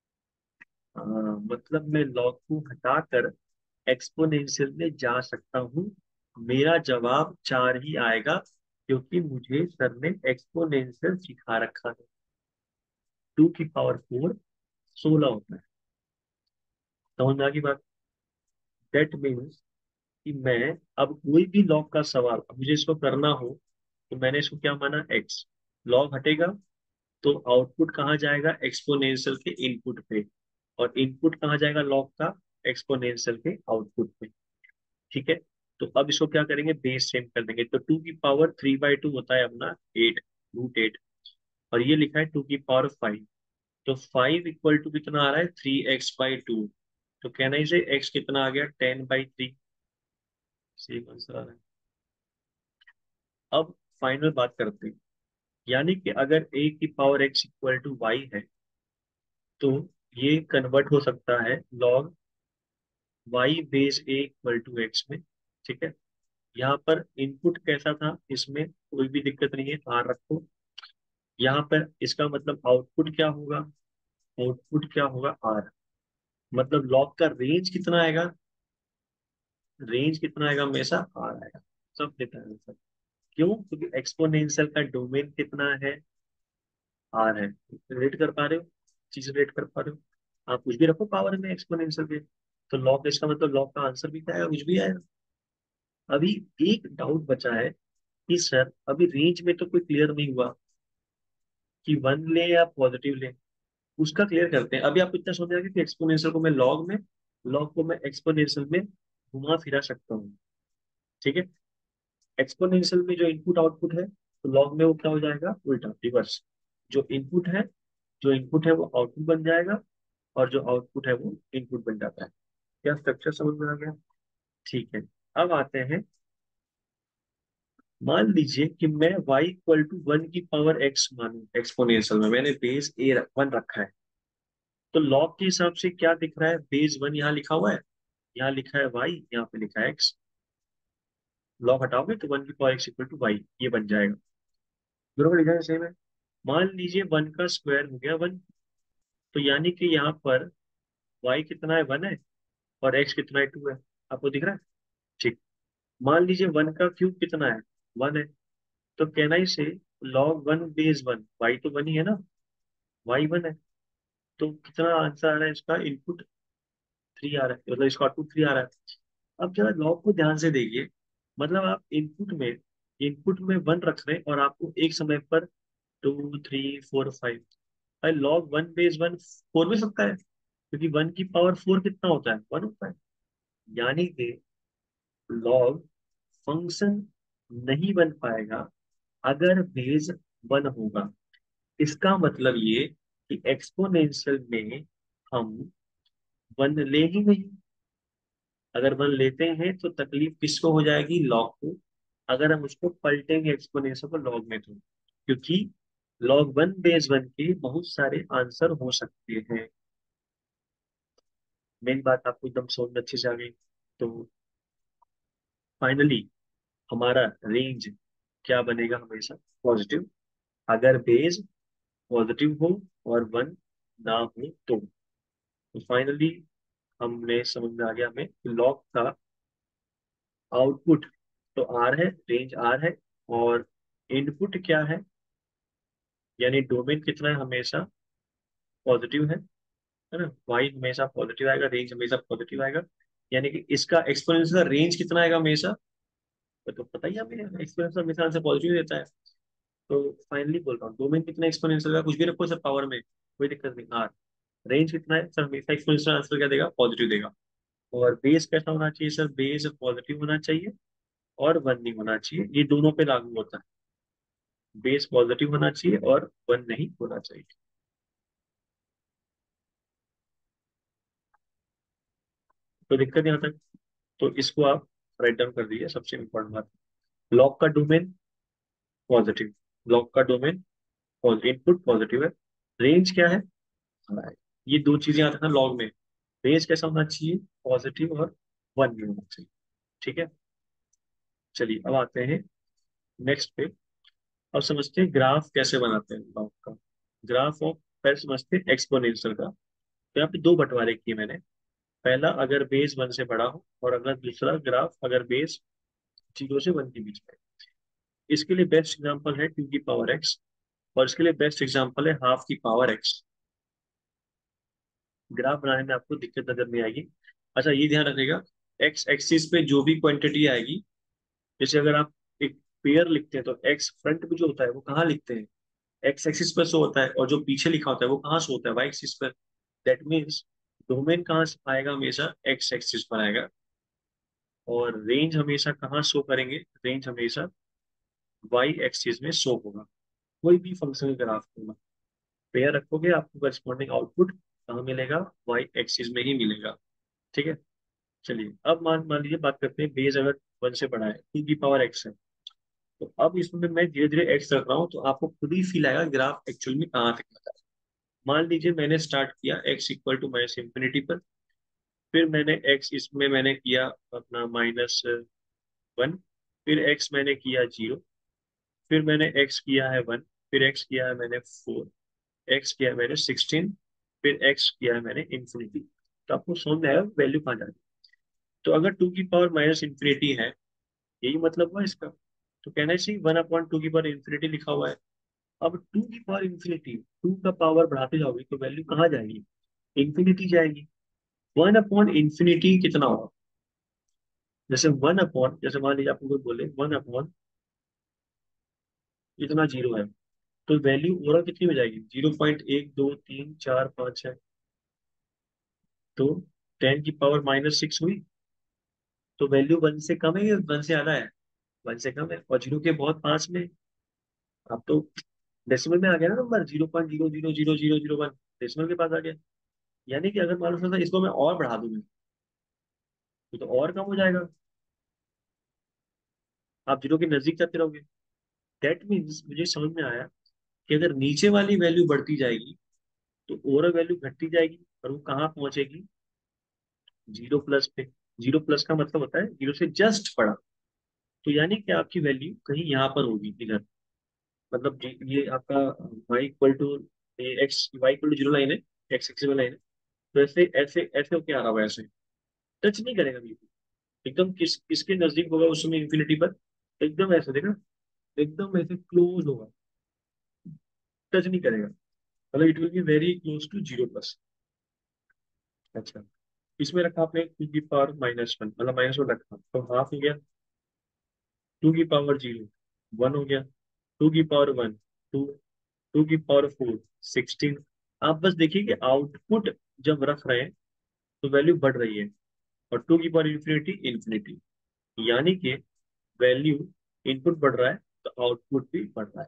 मतलब मैं लॉग को हटाकर एक्सपोनेंशियल में जा सकता हूँ, मेरा जवाब 4 ही आएगा, क्योंकि मुझे सर ने एक्सपोनेंशियल सिखा रखा है। 2 की पावर 4 16 होता है। समझ में आ गई बात। दैट मीन्स कि मैं अब कोई भी लॉग का सवाल, अब मुझे इसको करना हो, तो मैंने इसको क्या माना, एक्स। लॉग हटेगा तो आउटपुट कहाँ जाएगा, एक्सपोनेंशियल के इनपुट पे। और इनपुट कहाँ जाएगा लॉग का, एक्सपोनेंशियल के आउटपुट पे। ठीक है। तो अब इसको क्या करेंगे, बेस सेम कर देंगे। तो 2 की पावर 3/2 होता है अपना 8, √8। और ये लिखा है 2 की पावर 5। तो 5 इक्वल टू कितना आ रहा है, 3x/2। तो कहना इसे x कितना आ गया, 10/3। सेम आंसर आ रहा है। अब फाइनल बात करते हैं, यानी कि अगर a की power x equal to y है, तो ये कन्वर्ट हो सकता है log y base a equal to x में। ठीक है। यहाँ पर इनपुट कैसा था, इसमें कोई भी दिक्कत नहीं है, आर रखो। यहाँ पर इसका मतलब आउटपुट क्या होगा, आउटपुट क्या होगा, आर। मतलब लॉग का रेंज कितना आएगा, रेंज कितना आएगा, हमेशा आर आएगा। सब देता है आंसर। क्यों, क्योंकि एक्सपोनेंशियल का डोमेन कितना है, आर है। रेट कर पा रहे हो, चीज रेट कर पा रहे हो, आप कुछ भी रखो पावर में एक्सपोनेंशियल के। तो लॉग, इसका मतलब लॉग का आंसर भी क्या आएगा, कुछ भी आएगा। अभी एक डाउट बचा है कि सर अभी रेंज में तो कोई क्लियर नहीं हुआ कि 1 ले या पॉजिटिव ले। उसका क्लियर करते हैं। अभी आपको इतना समझ आ गया कि एक्सपोनेंशियल को मैं लॉग में, लॉग को मैं एक्सपोनेंशियल में घुमा फिरा सकता हूँ। ठीक है। एक्सपोनेंशियल में जो इनपुट आउटपुट है, तो लॉग में वो क्या हो जाएगा, उल्टा, रिवर्स। जो इनपुट है, जो इनपुट है वो आउटपुट बन जाएगा, और जो आउटपुट है वो इनपुट बन जाता है। क्या स्ट्रक्चर समझ में आ गया। ठीक है। अब आते हैं, मान लीजिए कि मैं y इक्वल टू 1 की पावर x मानू, एक्सपोनेंशियल में मैंने बेस ए 1 रखा है। तो लॉग के हिसाब से क्या दिख रहा है, बेस 1 यहाँ लिखा हुआ है, यहाँ लिखा है y, यहाँ पे लिखा है x। लॉग हटाओगे तो 1 की power x equal to y, ये बन जाएगा। दोनों का डिजाइन सेम है। मान लीजिए 1 का स्क्वायर हो गया 1। तो यानी कि यहाँ पर y कितना है, 1 है, और x कितना है, 2 है। आपको दिख रहा है। ठीक। मान लीजिए 1 का क्यूब कितना है, 1 है। तो कहना ही से log 1 बेस 1, y तो 1 ही है ना, y 1 है। तो कितना आंसर आ रहा है इसका, इनपुट 3 आ रहा है, मतलब इसका आउटपुट 3 आ रहा है। अब जरा लॉग को ध्यान से देखिए, मतलब आप इनपुट में 1 रख रहे हैं, और आपको एक समय पर 2 3 4 5। भाई log 1 बेस 1 4 भी सकता है, क्योंकि 1 की पावर 4 कितना होता है, 1 होता है। यानी कि लॉग फंक्शन नहीं बन पाएगा अगर बेस 1 होगा। इसका मतलब ये कि एक्सपोनेंशियल में हम 1 ले ही नहीं। अगर 1 लेते हैं तो तकलीफ किसको हो जाएगी, लॉग को। अगर हम उसको पलटेंगे एक्सपोनेंशियल को लॉग में, तो क्योंकि log 1 बेस 1 के बहुत सारे आंसर हो सकते हैं। मेन बात आपको एकदम समझ में अच्छे से आ गई। तो फाइनली हमारा रेंज क्या बनेगा, हमेशा पॉजिटिव, अगर बेस पॉजिटिव हो और 1 ना हो तो। फाइनली हमने समझ में आ गया हमें कि लॉग का आउटपुट तो आर है, रेंज आर है, और इनपुट क्या है, यानी डोमेन कितना है, हमेशा पॉजिटिव है ना। वाई हमेशा पॉजिटिव आएगा, रेंज हमेशा पॉजिटिव आएगा। यानी कि इसका एक्सपोनेंशियल का रेंज कितना आएगा हमेशा, तो पता ही है हमें, एक्सपोनेंशियल हमेशा आंसर पॉजिटिव देता है। तो फाइनली बोल रहा हूँ, डोमेन कितना एक्सपोनेंशियल का कुछ भी रखो सर पावर में, कोई दिक्कत नहीं। आर। रेंज कितना है सर, हमेशा एक्सपोनेंशियल आंसर क्या देगा, पॉजिटिव देगा। और बेस कैसा होना चाहिए सर, बेस पॉजिटिव होना चाहिए और वन नहीं होना चाहिए, ये दोनों पे लागू होता है। बेस पॉजिटिव होना चाहिए और वन नहीं होना चाहिए। तो दिक्कत यहाँ तक, तो इसको आप राइट डाउन कर दीजिए, सबसे इंपॉर्टेंट बात। लॉग का डोमेन पॉजिटिव, लॉग का डोमेन इनपुट पॉजिटिव है। रेंज क्या है, ये दो चीजें आती है ना लॉग में। रेंज कैसा होना चाहिए, पॉजिटिव और वन भी होना चाहिए। ठीक है, चलिए अब आते हैं नेक्स्ट पे। अब समझते हैं ग्राफ कैसे बनाते हैं लॉग का। ग्राफ ऑफ, पहले समझते हैं एक्सपोनेंशियल का। तो यहाँ पे दो बंटवारे किए मैंने। पहला अगर बेस वन से बड़ा हो, और अगर दूसरा ग्राफ अगर बेस जीरो से वन के बीच में। इसके लिए बेस्ट एग्जांपल है टू की पावर एक्स, और इसके लिए बेस्ट एग्जांपल है हाफ की पावर एक्स। ग्राफ बनाने में आपको दिक्कत नजर नहीं आएगी। अच्छा ये ध्यान रखिएगा, एक्स एक्सिस पे जो भी क्वांटिटी आएगी, जैसे अगर आप एक पेयर लिखते हैं तो एक्स फ्रंट पे जो होता है वो कहाँ लिखते हैं, एक्स एक्सिस पर शो होता है, और जो पीछे लिखा होता है वो कहाँ शो होता है, वाई एक्सिस पर। दैट मीन्स डोमेन कहाँ से आएगा, हमेशा एक्स एक्सिस पर आएगा। और रेंज हमेशा कहाँ शो करेंगे, रेंज हमेशा वाई एक्सिस में शो होगा। कोई भी फंक्शनल ग्राफ होगा, पेयर रखोगे आपको करस्पॉन्डिंग आउटपुट कहाँ मिलेगा, वाई एक्सिस में ही मिलेगा। ठीक है, चलिए अब मान मान लीजिए बात करते हैं, बेस अगर वन से बड़ा है, टू की पावर एक्स है। तो अब इसमें मैं धीरे धीरे एक्स रख रहा हूँ, तो आपको खुद ही फील आएगा ग्राफ एक्चुअल में कहाँ तक जाता है। मान लीजिए मैंने स्टार्ट किया x equal to minus infinity पर, फिर मैंने एक्स इसमें मैंने किया अपना माइनस वन, फिर एक्स मैंने किया जीरो, फिर मैंने एक्स किया है वन, फिर एक्स किया है मैंने फोर, एक्स किया है मैंने 16, फिर एक्स किया है मैंने इंफिनिटी। तो आपको समझ में आएगा वैल्यू कहाँ जाती है। तो अगर टू की पावर माइनस इंफिनिटी है, यही मतलब हुआ इसका। तो कहना चाहिए वन अपॉन टू की पावर इंफिनिटी लिखा हुआ है। अब टू की पावर इंफिनिटी, टू का पावर बढ़ाते जाओगे तो वैल्यू कहाँ जाएगी, इंफिनिटी जाएगी। वन अपॉन इंफिनिटी कितना होगा, जैसे वन अपॉन, जैसे मान लीजिए आपको कोई बोले वन अपॉन इतना जीरो है, तो वैल्यू ओवरऑल कितनी हो जाएगी, 0.1 2 3 4 5 6। तो 10 की पावर -6 हुई, तो वैल्यू वन से कम है या वन से ज्यादा है, वन से कम है, और जीरो के बहुत पास में। अब तो डेसिमल में आ गया ना नंबर, 0.000001 डेसिमल के पास आ गया। यानी कि अगर मान लो थोड़ा सा इसको मैं और बढ़ा दूंगा, तो और कम हो जाएगा, आप जीरो के नजदीक जाते रहोगे। दैट मीन्स मुझे समझ में आया कि अगर नीचे वाली वैल्यू बढ़ती जाएगी तो ओवरऑल वैल्यू घटती जाएगी, और वो कहाँ पहुंचेगी, जीरो प्लस पे। जीरो प्लस का मतलब होता है जीरो से जस्ट बड़ा। तो यानी कि आपकी वैल्यू कहीं यहाँ पर होगी इधर, मतलब ये आपका y equal to x, y equal to zero line है, एक्स एक्सिस में लाइन है। तो ऐसे ऐसे ऐसे होके आ रहा होगा, ऐसे टच नहीं करेगा बिल्कुल, एकदम किसके नजदीक होगा उस समय इंफिनिटी पर, एकदम ऐसे देखा, एकदम ऐसे क्लोज होगा, टच नहीं करेगा, मतलब it will be very close to zero plus. अच्छा, इसमें रखा आपने टू की पावर -1, मतलब -1 रखा तो हाफ हो गया, टू की पावर जीरो वन हो गया, टू की पावर वन टू, टू की पावर फोर 16। आप बस देखिए कि आउटपुट जब रख रहे हैं तो वैल्यू बढ़ रही है, और टू की पावर इंफिनिटी इंफिनिटी, यानी कि वैल्यू, इनपुट बढ़ रहा है तो आउटपुट भी बढ़ रहा है,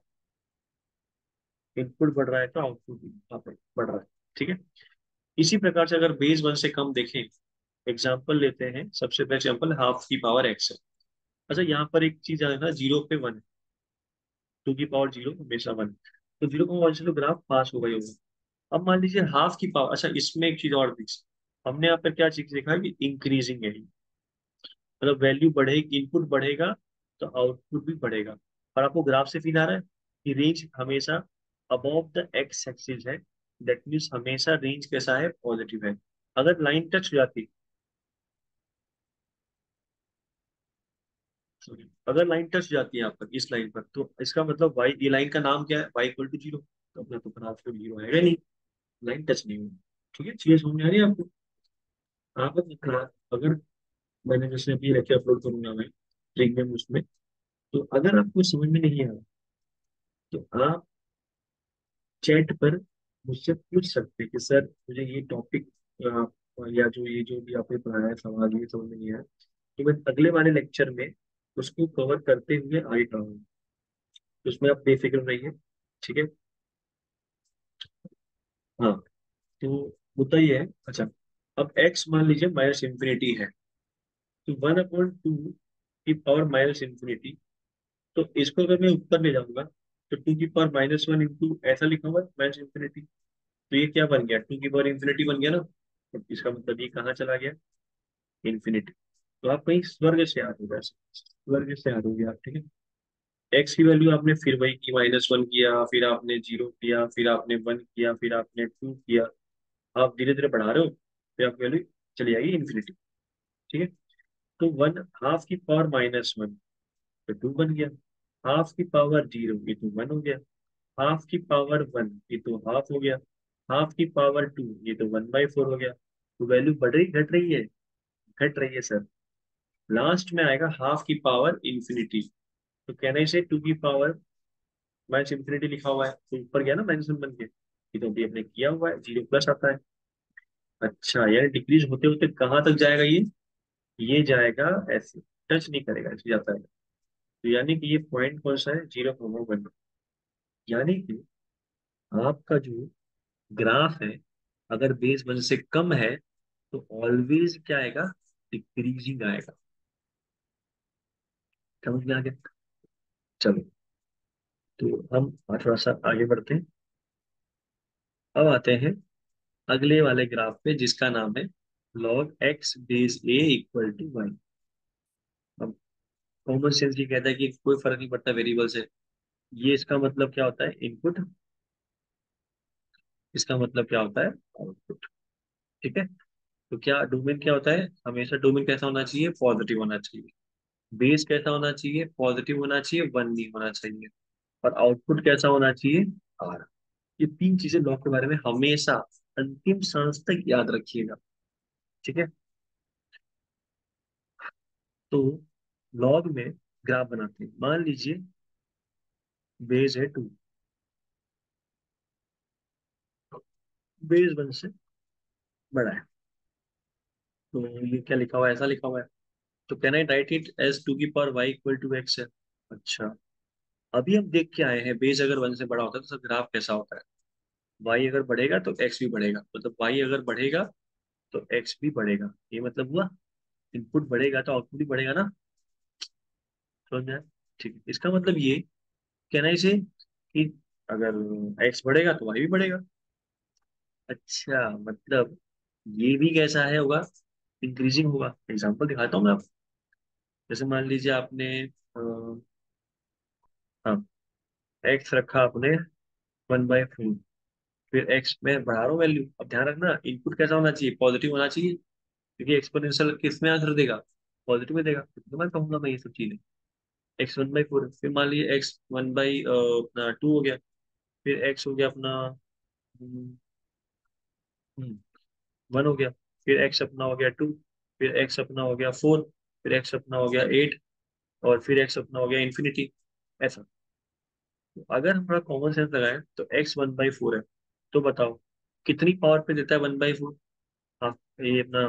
इनपुट बढ़ रहा है तो आउटपुट भी यहाँ पे बढ़ रहा है। ठीक है, इसी प्रकार से अगर बेस वन से कम देखें, एग्जाम्पल लेते हैं, सबसे बेस्ट एग्जाम्पल हाफ की पावर एक्स है। अच्छा यहाँ पर एक चीज है ना, जीरो पे वन, टू की पावर जीरो हमेशा वन, तो जीरो को वन से तो ग्राफ पास होगा ही होगा। अब मान लीजिए हाफ की पावर, अच्छा इसमें एक चीज और थी, हमने यहाँ पर क्या चीज देखा है कि इंक्रीजिंग है, मतलब वैल्यू बढ़ेगी, इनपुट बढ़ेगा तो आउटपुट भी बढ़ेगा। और आपको ग्राफ से फील आ रहा है कि रेंज हमेशा अबव द एक्स एक्सिस है, दैट मीन्स हमेशा रेंज कैसा है, पॉजिटिव है। अगर लाइन टच हो जाती, sorry, अगर लाइन टच हो जाती है यहाँ पर इस लाइन पर, तो इसका मतलब वाई, ये लाइन का नाम क्या है, वाई इक्वल टू जीरो, तो अपना तो ग्राफ तो जीरो आएगा नहीं, लाइन टच नहीं होगी। ठीक है, चीजें समझ में आ रही है आपको। आप अगर मैंने जैसे अभी रखे अपलोड करूंगा मैं प्रीमियम उसमें, तो अगर आपको समझ में नहीं आ रहा, तो आप चैट पर मुझसे पूछ सकते हैं कि सर मुझे ये टॉपिक या जो ये जो भी आपने पढ़ाया है सवाल ये समझ में नहीं आया, तो मैं अगले वाले लेक्चर में उसको कवर करते हुए आगे पढ़ाऊंगा। तो उसमें आप बेफिक्र रहिए, ठीक है। हाँ, तो मुद्दा ये है। अच्छा, अब x मान लीजिए माइनस इंफिनिटी है, तो 1/2 की पावर माइनस इंफिनिटी, तो इसको अगर मैं ऊपर ले जाऊंगा तो 2 की पावर -1 इंटू ऐसा लिखा हुआ है माइनस इंफिनिटी, तो ये क्या बन गया, 2 की पावर इंफिनिटी बन गया ना। तो इसका मतलब ये कहाँ चला गया, इंफिनिटी। तो आप कहीं स्वर्ग से आ रहे हो, वैसे स्वर्ग से आ रहे हो आप, ठीक है। एक्स की वैल्यू आपने फिर वही की, -1 किया, फिर आपने 0 किया, फिर आपने 1 किया, फिर आपने 2 किया। आप धीरे धीरे बढ़ा रहे हो, फिर आपकी वैल्यू चली जाएगी इन्फिनिटी, ठीक है। तो 1/2 की पावर -1 तो 2 बन गया, हाफ की पावर 0 ये तो 1 हो गया, हाफ की पावर 1 ये तो हाफ हो गया, हाफ की पावर 2 ये तो 1/4 हो गया। तो वैल्यू बढ़ रही घट रही है, घट रही है सर। लास्ट में आएगा हाफ की पावर इंफिनिटी, तो कहने से 2 की पावर माइनस इंफिनिटी लिखा हुआ है, तो ऊपर गया ना -1 बन के, ये तो अभी हमने किया हुआ है, 0 प्लस आता है। अच्छा, यानी डिक्रीज होते होते कहाँ तक जाएगा ये जाएगा ऐसे, टच नहीं करेगा, ऐसे जाता है। तो यानी कि ये पॉइंट कौन सा है, 0,1। यानी कि आपका जो ग्राफ है, अगर बेस 1 से कम है तो ऑलवेज क्या आएगा, डिक्रीजिंग आएगा। समझ में आ गया। चलो, तो हम थोड़ा सा आगे बढ़ते हैं। अब आते हैं अगले वाले ग्राफ पे जिसका नाम है log x base a equal to 1। अब कॉमन सेंस ये कहता है कि कोई फर्क नहीं पड़ता वेरिएबल से। ये इसका मतलब क्या होता है, इनपुट। इसका मतलब क्या होता है, आउटपुट। ठीक है। तो क्या डोमेन क्या होता है, हमेशा डोमेन कैसा होना चाहिए, पॉजिटिव होना चाहिए। बेस कैसा होना चाहिए, पॉजिटिव होना चाहिए, 1 नहीं होना चाहिए। और आउटपुट कैसा होना चाहिए, आर। ये तीन चीजें लॉग के बारे में हमेशा अंतिम सांस तक याद रखिएगा, ठीक है। तो लॉग में ग्राफ बनाते हैं, मान लीजिए बेस है 2, बेस 1 से बड़ा है। तो ये क्या लिखा हुआ है, ऐसा लिखा हुआ है। तो can I write it as 2 की power y equal to x है। अच्छा, अभी हम देख के आए हैं बेस अगर 1 से बड़ा होता है तो उसका ग्राफ कैसा होता है। y अगर बढ़ेगा तो x भी बढ़ेगा, मतलब y अगर बढ़ेगा तो x भी बढ़ेगा। ये मतलब हुआ, इनपुट बढ़ेगा तो आउटपुट भी बढ़ेगा ना। समझ में आया? ठीक है, इसका मतलब ये कहना इसे कि अगर x बढ़ेगा तो y भी बढ़ेगा। अच्छा, मतलब ये भी कैसा है होगा, इंक्रीजिंग होगा। एग्जांपल दिखाता हूँ मैं आपको। जैसे मान लीजिए आपने हाँ, x रखा आपने 1/4, फिर x में बढ़ा रहा हूँ वैल्यू। अब ध्यान रखना इनपुट कैसा होना चाहिए, पॉजिटिव होना चाहिए, क्योंकि एक्सपोनेंशियल किस में आंसर देगा, पॉजिटिव में देगा। तो मैं कहूंगा मैं ये सब चीजें, x1/4, फिर मान लीजिए x1/2 हो गया, फिर x हो गया अपना 1 हो गया, फिर x अपना हो गया 2, फिर x अपना हो गया 4, फिर x अपना हो गया 8, और फिर x अपना हो गया इन्फिनिटी। ऐसा। तो अगर हम थोड़ा कॉमन सेंस लगाएं तो x 1/4 है, तो बताओ कितनी पावर पे देता है 1/4। हाँ, ये अपना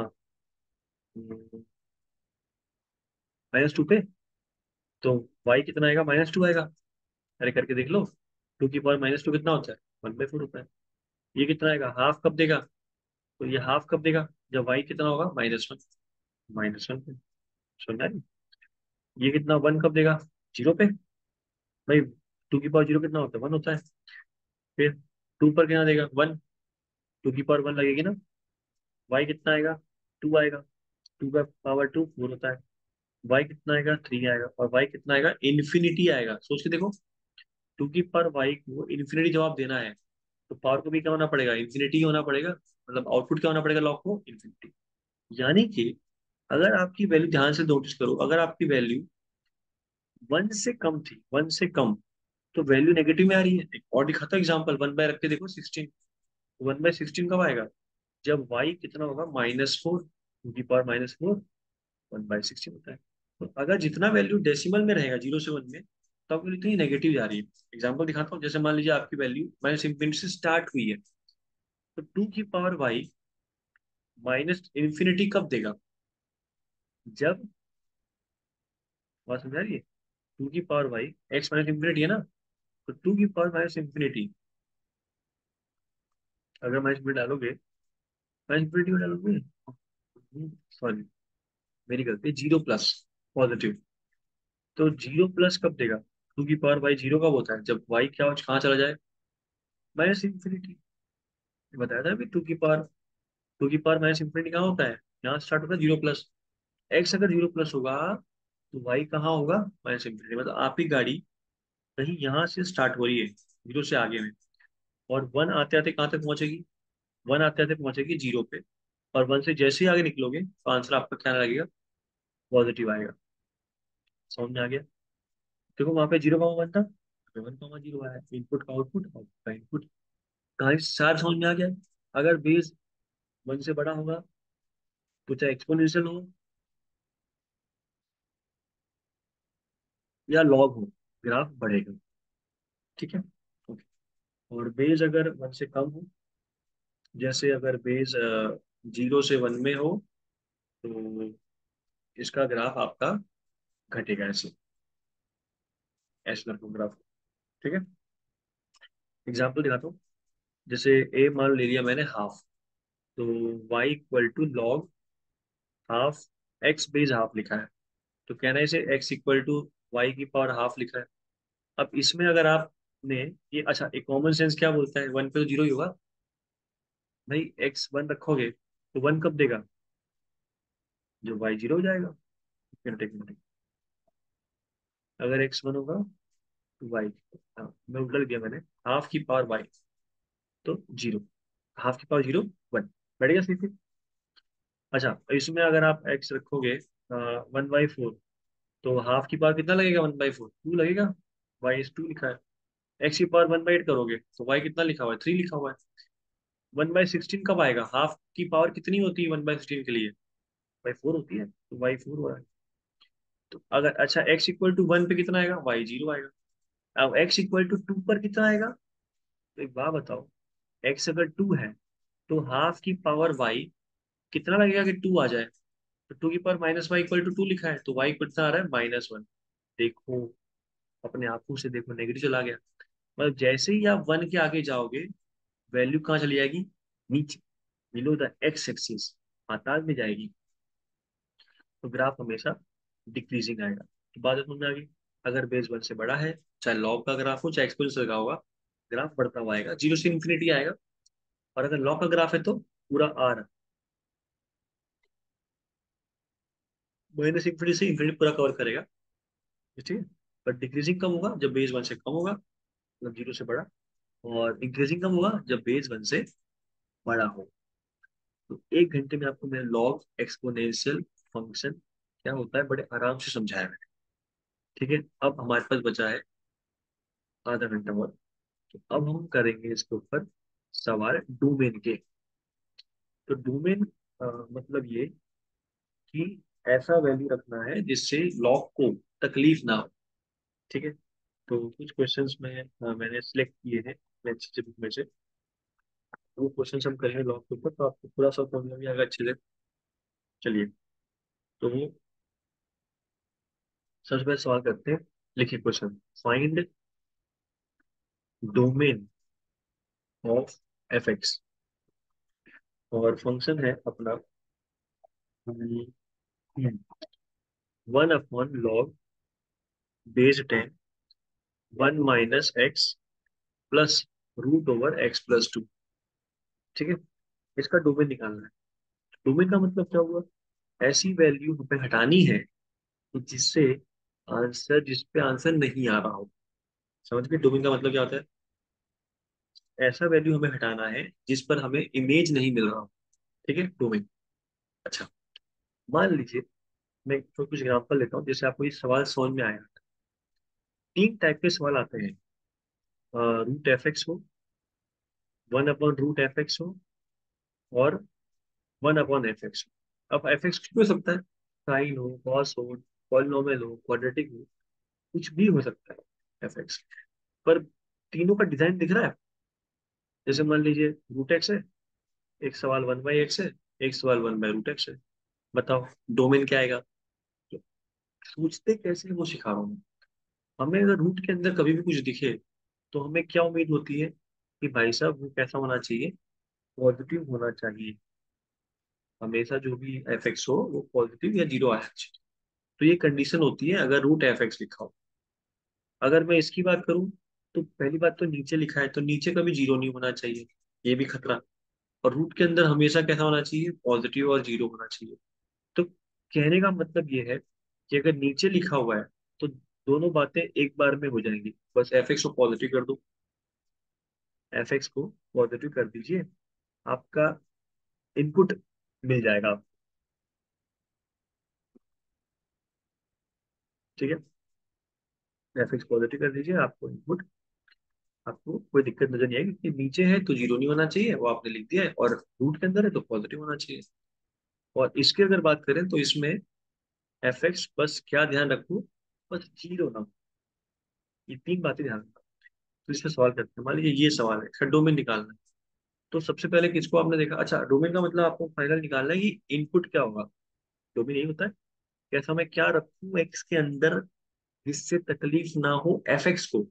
-2 पे। तो y कितना आएगा, -2 आएगा। अरे करके देख लो, 2 की पावर -2 कितना होता है, 1/4 होता है। ये कितना आएगा, हाफ कब देगा, तो ये हाफ कब देगा, जब y कितना होगा, -1। -1 पे, सुनना है। ये कितना 1 कब देगा, 0 पे। भाई 2 की पावर 0 कितना होता है, 1 होता है। फिर 2 पर कितना देगा, 1। 2 की पावर 1 लगेगी ना, y कितना आएगा, 2 आएगा। 2 का पावर 2 4 होता है। y कितना आएगा, 3 आएगा। और y कितना आएगा, इन्फिनिटी आएगा। सोच के देखो, 2 की पावर y को इन्फिनिटी जवाब देना है, तो पावर को भी क्या होना पड़ेगा, इन्फिनिटी होना पड़ेगा। मतलब आउटपुट क्या होना पड़ेगा लॉग को, इन्फिनिटी। यानी कि अगर आपकी वैल्यू, ध्यान से नोटिस करो, अगर आपकी वैल्यू 1 से कम थी, 1 से कम, तो वैल्यू नेगेटिव में आ रही है। एक और दिखाता हूँ एग्जाम्पल, 1 बाय रख के देखो 16। 1/16 कब आएगा, जब y कितना होगा, -4। 2 की पावर -4, 1/16 होता है। तो अगर जितना वैल्यू डेसिमल में रहेगा 0 से 1 में, तो आपको इतनी नेगेटिव जा रही है। एग्जाम्पल दिखाता हूँ, जैसे मान लीजिए आपकी वैल्यू माइनस इंफिनिटी से स्टार्ट हुई है, तो टू की पावर वाई माइनस इंफिनिटी कब देगा? जब, बात समझ आ रही है? टू की power y, x minus infinity है ना, तो टू की पावर माइनस इंफिनिटी, अगर माइनस इंफिनिटी डालोगे, माइनस इंफिनिटी में डालोगे, सॉरी मेरी गलती, जीरो प्लस पॉजिटिव, तो जीरो प्लस कब देगा? टू की पावर वाई जीरो कब होता है? जब वाई क्या कहाँ चला जाए, माइनस इंफिनिटी। बताया था अभी, टू की पावर माइनस इंफिनिटी कहाँ होता है? यहाँ स्टार्ट होता है जीरो प्लस। एक्स अगर जीरो प्लस होगा तो वाई कहाँ होगा? Minus infinity. मतलब आपकी गाड़ी कहीं यहाँ से स्टार्ट हो रही है, जीरो से आगे में, और वन आते आते कहाँ तक पहुंचेगी? वन आते आते पहुंचेगी जीरो पे, और वन से जैसे ही आगे निकलोगे तो आंसर आपका क्या लगेगा? पॉजिटिव आएगा। समझ में आ गया? देखो वहां पे जीरो कॉमा वन था, 1,0 आया, इनपुट का आउटपुट, आउटपुट का इनपुट। कहानी सार समझ में आ गया? अगर बेस वन से बड़ा होगा तो चाहे एक्सपोनेंशियल हो या लॉग हो, ग्राफ बढ़ेगा। ठीक है, ओके। और बेस अगर वन से कम हो, जैसे अगर बेस जीरो से वन में हो, तो इसका ग्राफ आपका घटेगा, ऐसे ऐसे करके ग्राफ। ठीक है, एग्जाम्पल दिखाता हूँ। जैसे ए मान ले लिया मैंने हाफ, तो y equal to log half, x base half लिखा है, तो कहना है इसे एक्स इक्वल टू वाई की पावर हाफ लिखा है। अब इसमें अगर आपने ये, अच्छा एक कॉमन सेंस क्या बोलता है, वन पे तो जीरो ही होगा भाई, एक्स वन रखोगे तो वन कब देगा? जो वाई जीरो हो जाएगा। एक मिनट, अगर एक्स वन होगा तो वाई, हाँ मैं उल्टा लिख दिया मैंने, हाफ की पावर वाई तो जीरो, हाफ की पावर जीरो, वन, बढ़ेगा सीधे। अच्छा इसमें अगर आप एक्स रखोगे 1/4, तो हाफ की पावर कितना लगेगा? 1/4 टू लगेगा, वाई इज टू लिखा है। एक्स की पावर 1/8 करोगे तो वाई कितना लिखा हुआ है? 3 लिखा हुआ है। 1/16 कब आएगा? हाफ की पावर कितनी होती है 1/16 के लिए? वाई फोर होती है, तो वाई फोर हो रहा है। तो अगर अच्छा एक्स इक्वल टू वन पे कितना आएगा? वाई जीरो आएगा। अब एक्स इक्वल टू टू पर कितना आएगा? तो एक बात बताओ, एक्स अगर टू है तो हाफ की पावर वाई कितना लगेगा कि टू आ जाए? तो टू की power minus y equal to two लिखा है, तो वाई कितना आ रहा है? -1। देखो, अपने आंखों से देखो, नेगेटिव चला गया। मतलब जैसे ही आप वन के आगे जाओगे, वैल्यू कहाँ चली जाएगी? नीचे, बिलो द एक्स एक्सिस, पाताल में जाएगी। तो ग्राफ हमेशा डिक्रीजिंग आएगा। तो बात समझ में आ गई? अगर बेस वन से बड़ा है, चाहे लॉग का ग्राफ हो चाहे एक्सपोनेंशियल का होगा, ग्राफ बढ़ता हुआ आएगा, जीरो से इन्फिनिटी आएगा। और अगर लॉग का ग्राफ है तो पूरा आर, माइनस इन्फिनिटी से इन्फिनिटी पूरा कवर करेगा। ठीक है, बट डिक्रीजिंग कब होगा? जब बेस वन से कम होगा, मतलब जीरो से बड़ा। और इंक्रीजिंग कब होगा? जब बेस वन से बड़ा हो। तो एक घंटे में आपको मैंने लॉग एक्सपोनेंशियल फंक्शन क्या होता है बड़े आराम से समझाया मैंने। ठीक है, अब हमारे पास बचा है आधा घंटा और। तो अब हम करेंगे इसके ऊपर सवाल डोमेन के। तो डोमेन मतलब ये कि ऐसा वैल्यू रखना है जिससे लॉग को तकलीफ ना हो। ठीक है, तो कुछ क्वेश्चंस में मैंने सिलेक्ट किए हैं अपने अच्छे से बुक में से। तो वो क्वेश्चंस हम करेंगे लॉग के ऊपर, तो आपको पूरा सब समझ में आएगा अच्छे से। चलिए, तो वो सबसे पहले सवाल करते हैं। लिखिए question, find domain of f x, और फंक्शन है अपना 1/log base 10 1 - x plus √(x+2)। ठीक है, इसका डोमेन निकालना है। डोमेन का मतलब क्या हुआ? ऐसी वैल्यू हमें हटानी है जिससे आंसर, जिस पे आंसर नहीं आ रहा हो। समझ गए डोमेन का मतलब क्या होता है? ऐसा वैल्यू हमें हटाना है जिस पर हमें इमेज नहीं मिल रहा हो। ठीक है, डोमेन। अच्छा, मान लीजिए मैं तो कुछ एग्जाम्पल लेता हूँ जिससे आपको ये सवाल समझ में आएगा। तीन टाइप के सवाल आते हैं, √f(x) हो, 1/√f(x) हो, और 1/f(x) हो। अब एफ एक्स कुछ भी हो सकता है, साइन हो, कॉस हो, पॉलिनोमियल हो, क्वाड्रेटिक हो, कुछ भी हो सकता है। F x. पर तीनों का डिजाइन दिख रहा है। जैसे मान लीजिए रूट एक्स है, एक सवाल वन बाई एक्स है, एक सवाल वन बाई रूट एक्स है। बताओ डोमेन क्या आएगा। तो सोचते कैसे हैं वो सिखा रहा हूँ मैं। हमें अगर रूट के अंदर कभी भी कुछ दिखे तो हमें क्या उम्मीद होती है कि भाई साहब वो कैसा होना चाहिए, पॉजिटिव होना चाहिए। हमेशा जो भी एफ एक्स हो वो पॉजिटिव या जीरो आना चाहिए। तो ये कंडीशन होती है अगर रूट एफ एक्स लिखा हो। अगर मैं इसकी बात करूं तो पहली बात तो नीचे लिखा है तो नीचे कभी जीरो नहीं होना चाहिए, ये भी खतरा। और रूट के अंदर हमेशा कैसा होना चाहिए, पॉजिटिव और जीरो होना चाहिए। तो कहने का मतलब ये है कि अगर नीचे लिखा हुआ है तो दोनों बातें एक बार में हो जाएंगी। बस एफ एक्स को पॉजिटिव कर दो, एफ एक्स को पॉजिटिव कर दीजिए, आपका इनपुट मिल जाएगा आपको। ठीक है, एफ एक्स पॉजिटिव कर दीजिए, आपको इनपुट, आपको कोई दिक्कत नजर नहीं आएगी कि नीचे है तो जीरो नहीं होना चाहिए, वो आपने लिख दिया है, और रूट के अंदर है तो पॉजिटिव होना चाहिए। और इसकी अगर बात करें तो इसमें एफ एक्स बस क्या ध्यान रखो, बस जीरो ना हो। ये तीन बातें ध्यान रखो। तो इसका सवाल करते हैं, मान लीजिए ये सवाल है, इसका डोमेन निकालना है। तो सबसे पहले किसको आपने देखा, अच्छा डोमेन का मतलब आपको फाइनल निकालना है कि इनपुट क्या होगा। डोमेन यही होता है, कैसा मैं क्या रखूं एक्स के अंदर जिससे तकलीफ ना हो एफ एक्स को।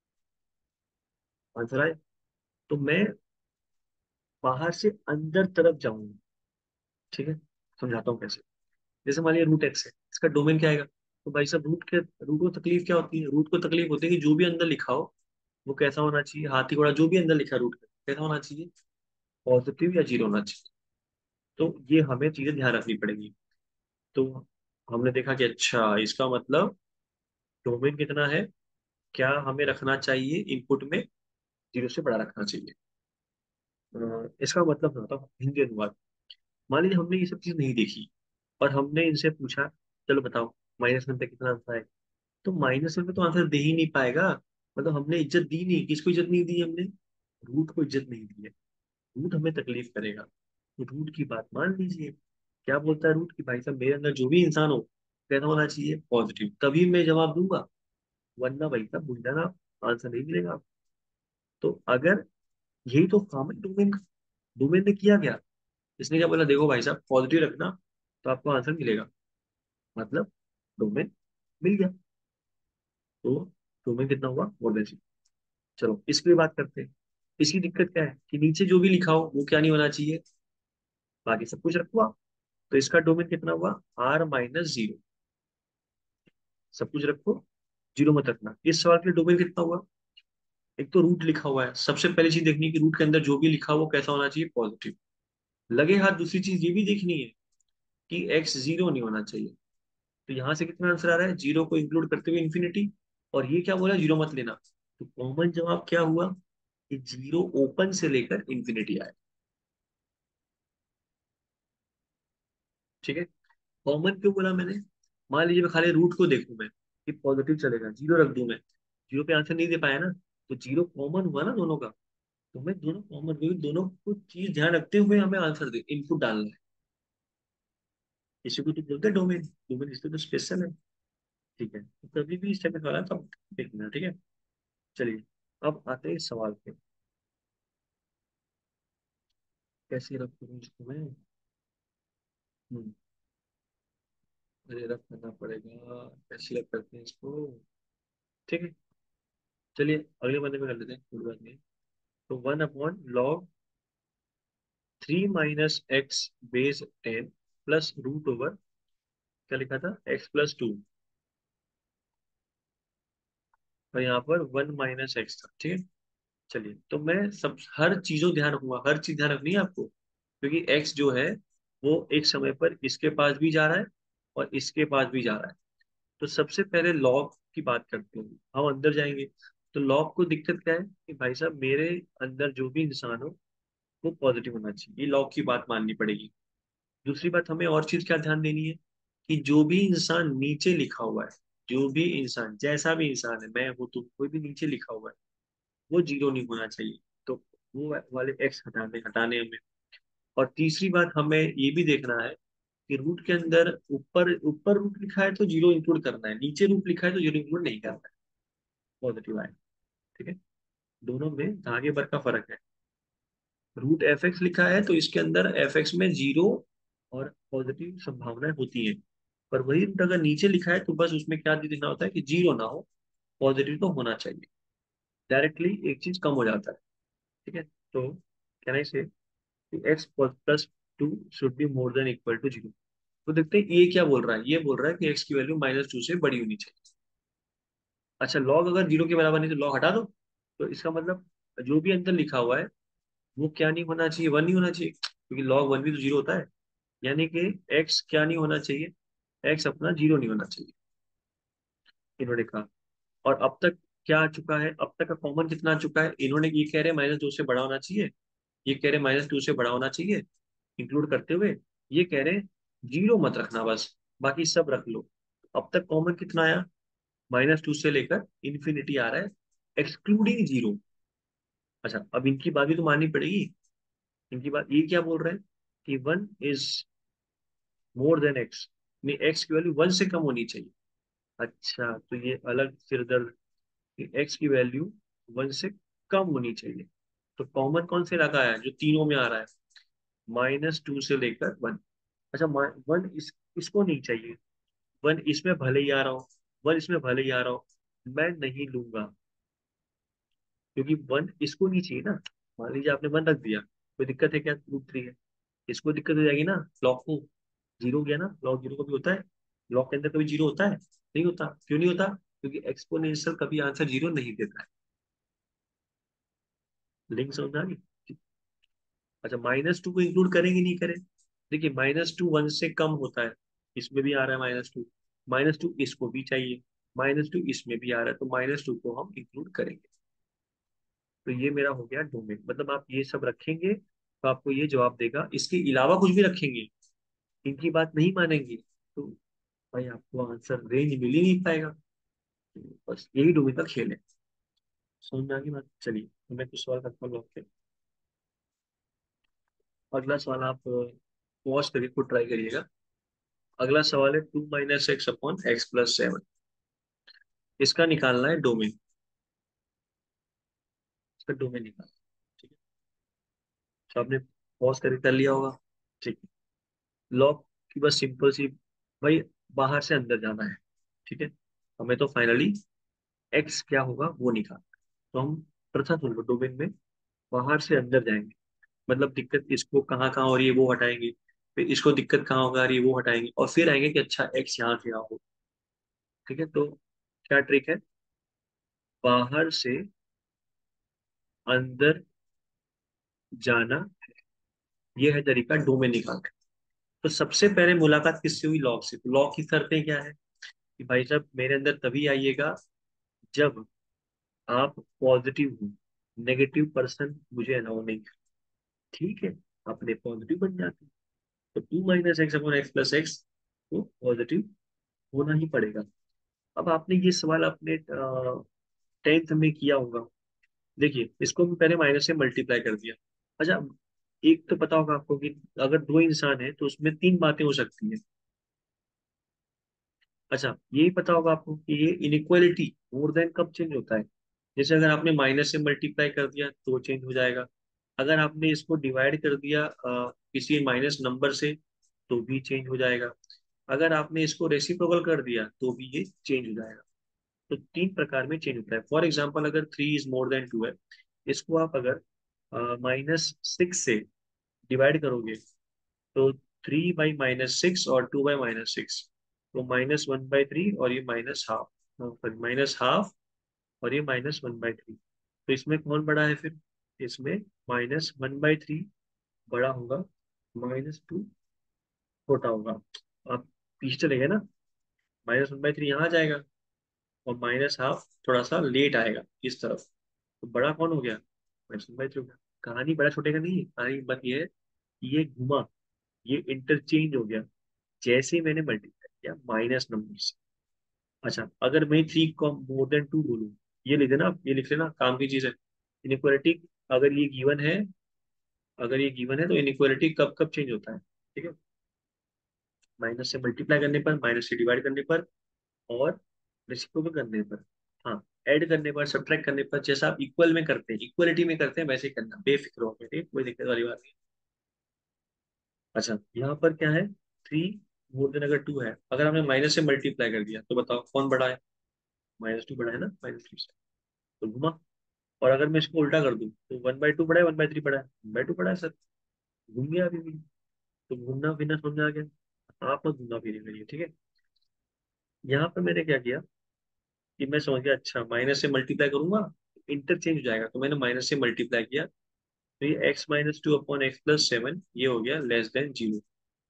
आंसर आए। तो मैं बाहर से अंदर तरफ जाऊंगा। ठीक है, समझाता हूँ कैसे। जैसे मान लिया रूट एक्स है, इसका डोमेन क्या आएगा। तो भाई साहब रूट को तकलीफ क्या होती है, रूट को तकलीफ होती है कि जो भी अंदर लिखा हो वो कैसा होना चाहिए, हाथी घोड़ा जो भी अंदर लिखा है रूट का कैसा होना चाहिए, पॉजिटिव या जीरो होना चाहिए। तो ये हमें चीजें ध्यान रखनी पड़ेगी। तो हमने देखा कि अच्छा इसका मतलब डोमेन कितना है, क्या हमें रखना चाहिए इनपुट में, जीरो से बड़ा रखना चाहिए। इसका मतलब समझता हूँ हिंदी अनुवाद। मान लीजिए हमने ये सब चीज नहीं देखी और हमने इनसे पूछा चलो बताओ माइनस वन पे कितना आंसर है। तो माइनस वन पे तो आंसर दे ही नहीं पाएगा। मतलब हमने इज्जत दी नहीं, किसको इज्जत नहीं दी हमने, रूट को इज्जत नहीं दी है। रूट हमें तकलीफ करेगा, तो रूट की बात मान लीजिए। क्या बोलता है रूट की, भाई साहब मेरे अंदर जो भी इंसान हो कैसा होना चाहिए, पॉजिटिव, तभी मैं जवाब दूंगा, वरना भाई साहब भूल जाना, आंसर नहीं मिलेगा। तो अगर यही तो काम है डोमेन का। डोमेन ने किया क्या, इसने क्या बोला, देखो भाई साहब पॉजिटिव रखना तो आपको आंसर मिलेगा। मतलब डोमेन मिल गया। तो डोमेन कितना हुआ, मोर देन। चलो इसकी भी बात करते हैं। इसकी दिक्कत क्या है कि नीचे जो भी लिखा हो वो क्या नहीं होना चाहिए, बाकी सब कुछ रखो आप। तो इसका डोमेन कितना हुआ, आर माइनस जीरो। सब कुछ रखो, जीरो मत रखना। इस सवाल के लिए डोमेन कितना हुआ, एक तो रूट लिखा हुआ है, सबसे पहली चीज देखनी है कि रूट के अंदर जो भी लिखा हुआ वो कैसा होना चाहिए, पॉजिटिव। लगे हाथ दूसरी चीज ये भी देखनी है कि एक्स जीरो नहीं होना चाहिए। तो यहाँ से कितना आंसर आ रहा है, जीरो को इंक्लूड करते हुए इन्फिनिटी। और ये क्या बोला, जीरो मत लेना। तो कॉमन जवाब क्या हुआ कि जीरो ओपन से लेकर इन्फिनिटी आया। ठीक है, कॉमन क्यों बोला मैंने। मान लीजिए मैं खाली रूट को देखूं मैं कि पॉजिटिव चलेगा, जीरो रख दूं मैं, जीरो पे आंसर नहीं दे पाया ना। तो जीरो कॉमन हुआ ना दोनों का। तो मैं दोनों कॉमन, क्योंकि दोनों को चीज ध्यान रखते हुए हमें आंसर दे इनपुट डालना है। इसी को तो बोलते हैं डोमेन। डोमेन इसलिए तो स्पेशल है। ठीक है, तो कभी भी इस टाइप का सवाल है तो आप देखना। ठीक है, चलिए अब आते हैं इस सवाल पे। कैसे रख करूं इसको मैं। हम्म, अरे रख करना पड़ेगा, कैसे रख करते हैं इसको। ठीक है, चलिए अगले बंदे में कर लेते हैं, कोई बात नहीं। तो one upon log three minus x base ten plus root over, क्या लिखा था, एक्स प्लस टू। और यहाँ पर वन माइनस एक्स था। ठीक है, चलिए तो मैं सब हर चीजों ध्यान रखूंगा, हर चीज ध्यान रखनी है आपको, क्योंकि एक्स जो है वो एक समय पर इसके पास भी जा रहा है और इसके पास भी जा रहा है। तो सबसे पहले लॉग की बात करते हैं, हम अंदर जाएंगे। तो लॉग को दिक्कत क्या है कि भाई साहब मेरे अंदर जो भी इंसान हो वो पॉजिटिव होना चाहिए, ये लॉग की बात माननी पड़ेगी। दूसरी बात हमें और चीज क्या ध्यान देनी है कि जो भी इंसान नीचे लिखा हुआ है, जो भी इंसान जैसा भी इंसान है, मैं हूं तुम, कोई भी नीचे लिखा हुआ है वो जीरो नहीं होना चाहिए। तो वो वाले एक्स हटाने हटाने हमें। और तीसरी बात हमें ये भी देखना है कि रूट के अंदर ऊपर ऊपर रूट लिखा है तो जीरो इंक्लूड करना है, नीचे रूट लिखा है तो जीरो इंक्लूड नहीं करना है। पॉजिटिव आएगा। ठीक है, दोनों में धागे भर का फर्क है। रूट एफ एक्स लिखा है तो इसके अंदर एफ एक्स में जीरो और पॉजिटिव संभावनाएं होती हैं। पर वही रूट अगर नीचे लिखा है तो बस उसमें क्या लिखना होता है कि जीरो ना हो, पॉजिटिव तो होना चाहिए। डायरेक्टली एक चीज कम हो जाता है। ठीक है, तो can I say x plus two should be more than equal to zero. तो देखते हैं ये क्या बोल रहा है, ये बोल रहा है कि एक्स की वैल्यू -2 से बड़ी होनी चाहिए। अच्छा, लॉग अगर जीरो के बराबर नहीं तो लॉग हटा दो। तो इसका मतलब जो भी अंदर लिखा हुआ है वो क्या नहीं होना चाहिए, वन नहीं होना चाहिए, क्योंकि लॉग वन भी तो जीरो होता है। यानी कि एक्स क्या नहीं होना चाहिए, एक्स अपना जीरो नहीं होना चाहिए, इन्होंने कहा। और अब तक क्या आ चुका है, अब तक का कॉमन कितना आ चुका है, इन्होंने ये कह रहे -2 से बड़ा होना चाहिए, ये कह रहे -2 से बड़ा होना चाहिए, इंक्लूड करते हुए ये कह रहे हैं जीरो मत रखना बस, बाकी सब रख लो। अब तक कॉमन कितना आया, -2 से लेकर इन्फिनिटी आ रहा है, एक्सक्लूडिंग जीरो। अच्छा, अब इनकी बात भी तो माननी पड़ेगी। इनकी बात ये क्या बोल रहे हैं कि one is more than x, में एक्स की वैल्यू वन से कम होनी चाहिए। अच्छा, तो ये अलग सिर दर्द कि एक्स की वैल्यू वन से कम होनी चाहिए। तो कॉमन कौन से रखा है जो तीनों में आ रहा है, -2 से लेकर वन। अच्छा, वन इसको नहीं चाहिए, वन इसमें भले ही आ रहा हो, वन इसमें भले ही आ रहा हो, मैं नहीं लूंगा, क्योंकि वन इसको नहीं चाहिए ना। मान लीजिए आपने वन रख दिया, कोई दिक्कत है क्या, रूट थ्री है, इसको दिक्कत हो जाएगी ना, लॉग को। जीरो गया ना, लॉग जीरो का भी होता है, लॉग के अंदर कभी जीरो होता है, नहीं होता, क्यों नहीं होता, क्योंकि एक्सपोनेंशियल कभी आंसर जीरो नहीं देता है। लिंक समझ में आ गई। अच्छा, -2 को इंक्लूड करेंगे नहीं करें, देखिए -2 वन से कम होता है, इसमें भी आ रहा है -2, -2 इसको भी चाहिए, -2 इसमें भी आ रहा है, तो -2 को हम इंक्लूड करेंगे। तो ये मेरा हो गया डोमेन, मतलब आप ये सब रखेंगे तो आपको ये जवाब देगा, इसके अलावा कुछ भी रखेंगे, इनकी बात नहीं मानेंगे तो भाई आपको आंसर रेंज मिल ही नहीं पाएगा। तो बस यही डोमेन का खेल है। समझ में आ गई बात, चलिए तो मैं कुछ सवाल करता हूँ लॉग के। अगला सवाल आप पॉज करके खुद ट्राई करिएगा। अगला सवाल है 2 - x/x+7, इसका निकालना है डोमेन, इसका डोमेन निकालना। ठीक है, तो आपने पॉज करके कर लिया होगा। ठीक है, लॉग की बस सिंपल सी, भाई बाहर से अंदर जाना है। ठीक है, हमें तो फाइनली एक्स क्या होगा वो निकालना है। तो हम प्रथा सुन डोमेन में बाहर से अंदर जाएंगे, मतलब दिक्कत इसको कहाँ कहाँ हो रही है वो हटाएंगे, फिर इसको दिक्कत कहाँ होगा आ रही है वो हटाएंगे, और फिर आएंगे कि अच्छा एक्स यहाँ से यहाँ हो। ठीक है, तो क्या ट्रिक है, बाहर से अंदर जाना, ये है तरीका डोमेन निकालने का। तो सबसे पहले मुलाकात किससे हुई, लॉग से। तो लॉग की शर्तें क्या है कि भाई साहब मेरे अंदर तभी आइएगा जब आप पॉजिटिव हो, नेगेटिव पर्सन मुझे अलाउ नहीं है। ठीक है, अपने पॉजिटिव बन जाते हैं, तो 2 - x/x+x तो पॉजिटिव होना ही पड़ेगा। अब आपने ये सवाल अपने 10th में किया होगा। देखिए, इसको भी पहले माइनस से मल्टीप्लाई कर दिया। अच्छा, एक तो पता होगा आपको कि अगर दो इंसान है तो उसमें तीन बातें हो सकती है। अच्छा, यही पता होगा आपको कि ये इनइक्वालिटी मोर देन कब चेंज होता है, जैसे अगर आपने माइनस से मल्टीप्लाई कर दिया तो चेंज हो जाएगा, अगर आपने इसको डिवाइड कर दिया किसी माइनस नंबर से तो भी चेंज हो जाएगा, अगर आपने इसको रेसिप्रोकल कर दिया तो भी ये चेंज हो जाएगा। तो तीन प्रकार में चेंज होता है। फॉर एग्जाम्पल अगर 3 = 2 है, इसको आप अगर -6 से डिवाइड करोगे तो 3/-6 और 2/-6, तो -1/3 और ये -12, सॉरी -12 और ये -1/3। तो इसमें कौन बड़ा है फिर, इसमें -1/3 बड़ा होगा, -2 छोटा होगा। आप पीछे चले गए ना, -1/3 यहाँ आ जाएगा और -12 थोड़ा सा लेट आएगा इस तरफ, तो बड़ा कौन हो गया, -1/3 हो गया। कहानी बड़ा छोटे का नहीं है, कहानी बात ये है कि ये घुमा, ये इंटरचेंज हो गया जैसे ही मैंने मल्टीप्लाई किया माइनस नंबर से। अच्छा, अगर मैं 3 मोर देन 2 बोलूँ, ये लिख देना, ये लिख लेना, काम की चीज है। इनइक्वालिटी, अगर ये गिवन है, अगर ये गिवन है तो इनइक्वालिटी कब कब चेंज होता है। ठीक है, माइनस से मल्टीप्लाई करने पर, माइनस से डिवाइड करने पर, और रेसिप्रोकल करने पर। हाँ, ऐड करने पर, सब्ट्रैक्ट करने पर, जैसा आप इक्वल में करते हैं, इक्वलिटी में करते हैं, वैसे ही करना, बेफिक्र होकर, ठीक, कोई दिक्कत वाली बात नहीं। अच्छा, यहाँ पर क्या है, 3 अगर 2 है, अगर हमने माइनस से मल्टीप्लाई कर दिया तो बताओ कौन बड़ा है? -2 बड़ा है ना, -3 से। तो घुमा। और अगर मैं इसको उल्टा कर दूं तो 1/2 बड़ा है, 1/3 बड़ा है, 1/2 बड़ा है सर। घूम गया अभी भी। तो घूमना फिरना समझ में आ गया, आप मत घूमना फिरे करिए, ठीक है। यहाँ पर मैंने क्या किया कि मैं समझ गया, अच्छा माइनस से मल्टीप्लाई करूंगा इंटरचेंज हो जाएगा, तो मैंने माइनस से मल्टीप्लाई किया, तो ये x-2/x+7 ये हो गया <<0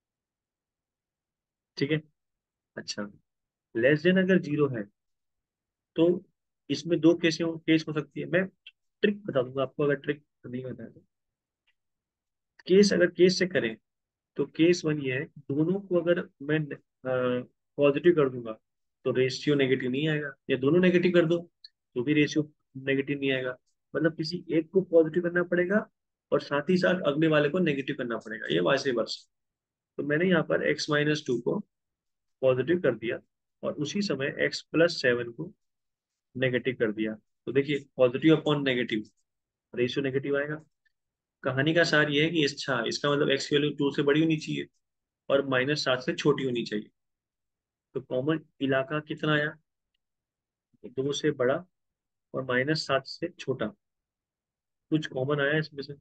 ठीक है। अच्छा, लेस देन अगर 0 है तो इसमें दो केस हो सकती है, मैं ट्रिक बता दूंगा आपको, अगर ट्रिक नहीं बताया तो। केस अगर केस से करें तो केस 1 ये है कि दोनों को अगर मैं पॉजिटिव कर दूंगा तो रेशियो नेगेटिव नहीं आएगा, या दोनों नेगेटिव कर दो तो भी रेशियो नेगेटिव नहीं आएगा। मतलब किसी एक को पॉजिटिव करना पड़ेगा और साथ ही साथ अगले वाले को नेगेटिव करना पड़ेगा, ये वैसे वर्ष। तो मैंने यहाँ पर x-2 को पॉजिटिव कर दिया और उसी समय x+7 को नेगेटिव कर दिया। तो देखिए, positive upon negative, ratio negative आएगा। कहानी का सार ये है कि अच्छा, इसका मतलब x की वैल्यू 2 से बड़ी होनी चाहिए और -7 से छोटी होनी चाहिए। तो कॉमन इलाका कितना आया? 2 से बड़ा और -7 से छोटा, कुछ कॉमन आया इसमें से?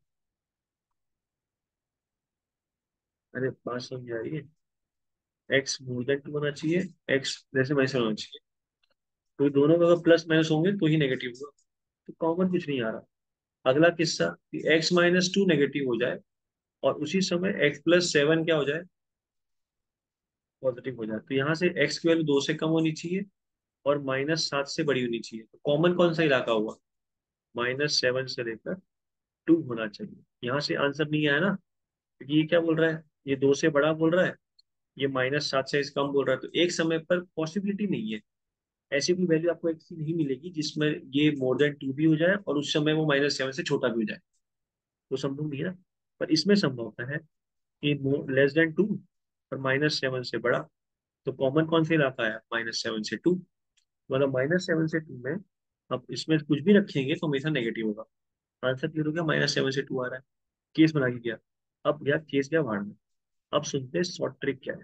अरे बात समझ आ रही है? x <2 होना चाहिए, x जैसे वैसे होना चाहिए, तो दोनों का अगर प्लस माइनस होंगे तो ही नेगेटिव होगा। तो कॉमन कुछ नहीं आ रहा। अगला किस्सा कि x-2 नेगेटिव हो जाए और उसी समय x+7 क्या हो जाए, पॉजिटिव हो जाए। तो यहाँ से x की वैल्यू 2 से कम होनी चाहिए और -7 से बड़ी होनी चाहिए। तो कॉमन कौन सा इलाका हुआ? -7 से लेकर 2 होना चाहिए। यहाँ से आंसर नहीं आया ना, क्योंकि ये क्या बोल रहा है, ये 2 से बड़ा बोल रहा है, ये -7 से कम बोल रहा है। तो एक समय पर पॉसिबिलिटी नहीं है, ऐसी कोई वैल्यू आपको ऐसी नहीं मिलेगी जिसमें ये मोर देन 2 भी हो जाए और उस समय वो -7 से छोटा भी हो जाए। तो संभव नहीं है ना। पर इसमें संभवता है कि <<2 और -7 से बड़ा। तो कॉमन कौन सा इलाका है? -7 से 2। मतलब -7 से 2 में अब इसमें कुछ भी रखेंगे तो हमेशा नेगेटिव होगा। आंसर क्लियर हो गया, -7 से 2 आ रहा है। केस बना के गया। अब यार केस क्या भाड़ में। अब सुनते हैं शॉर्ट ट्रिक क्या है।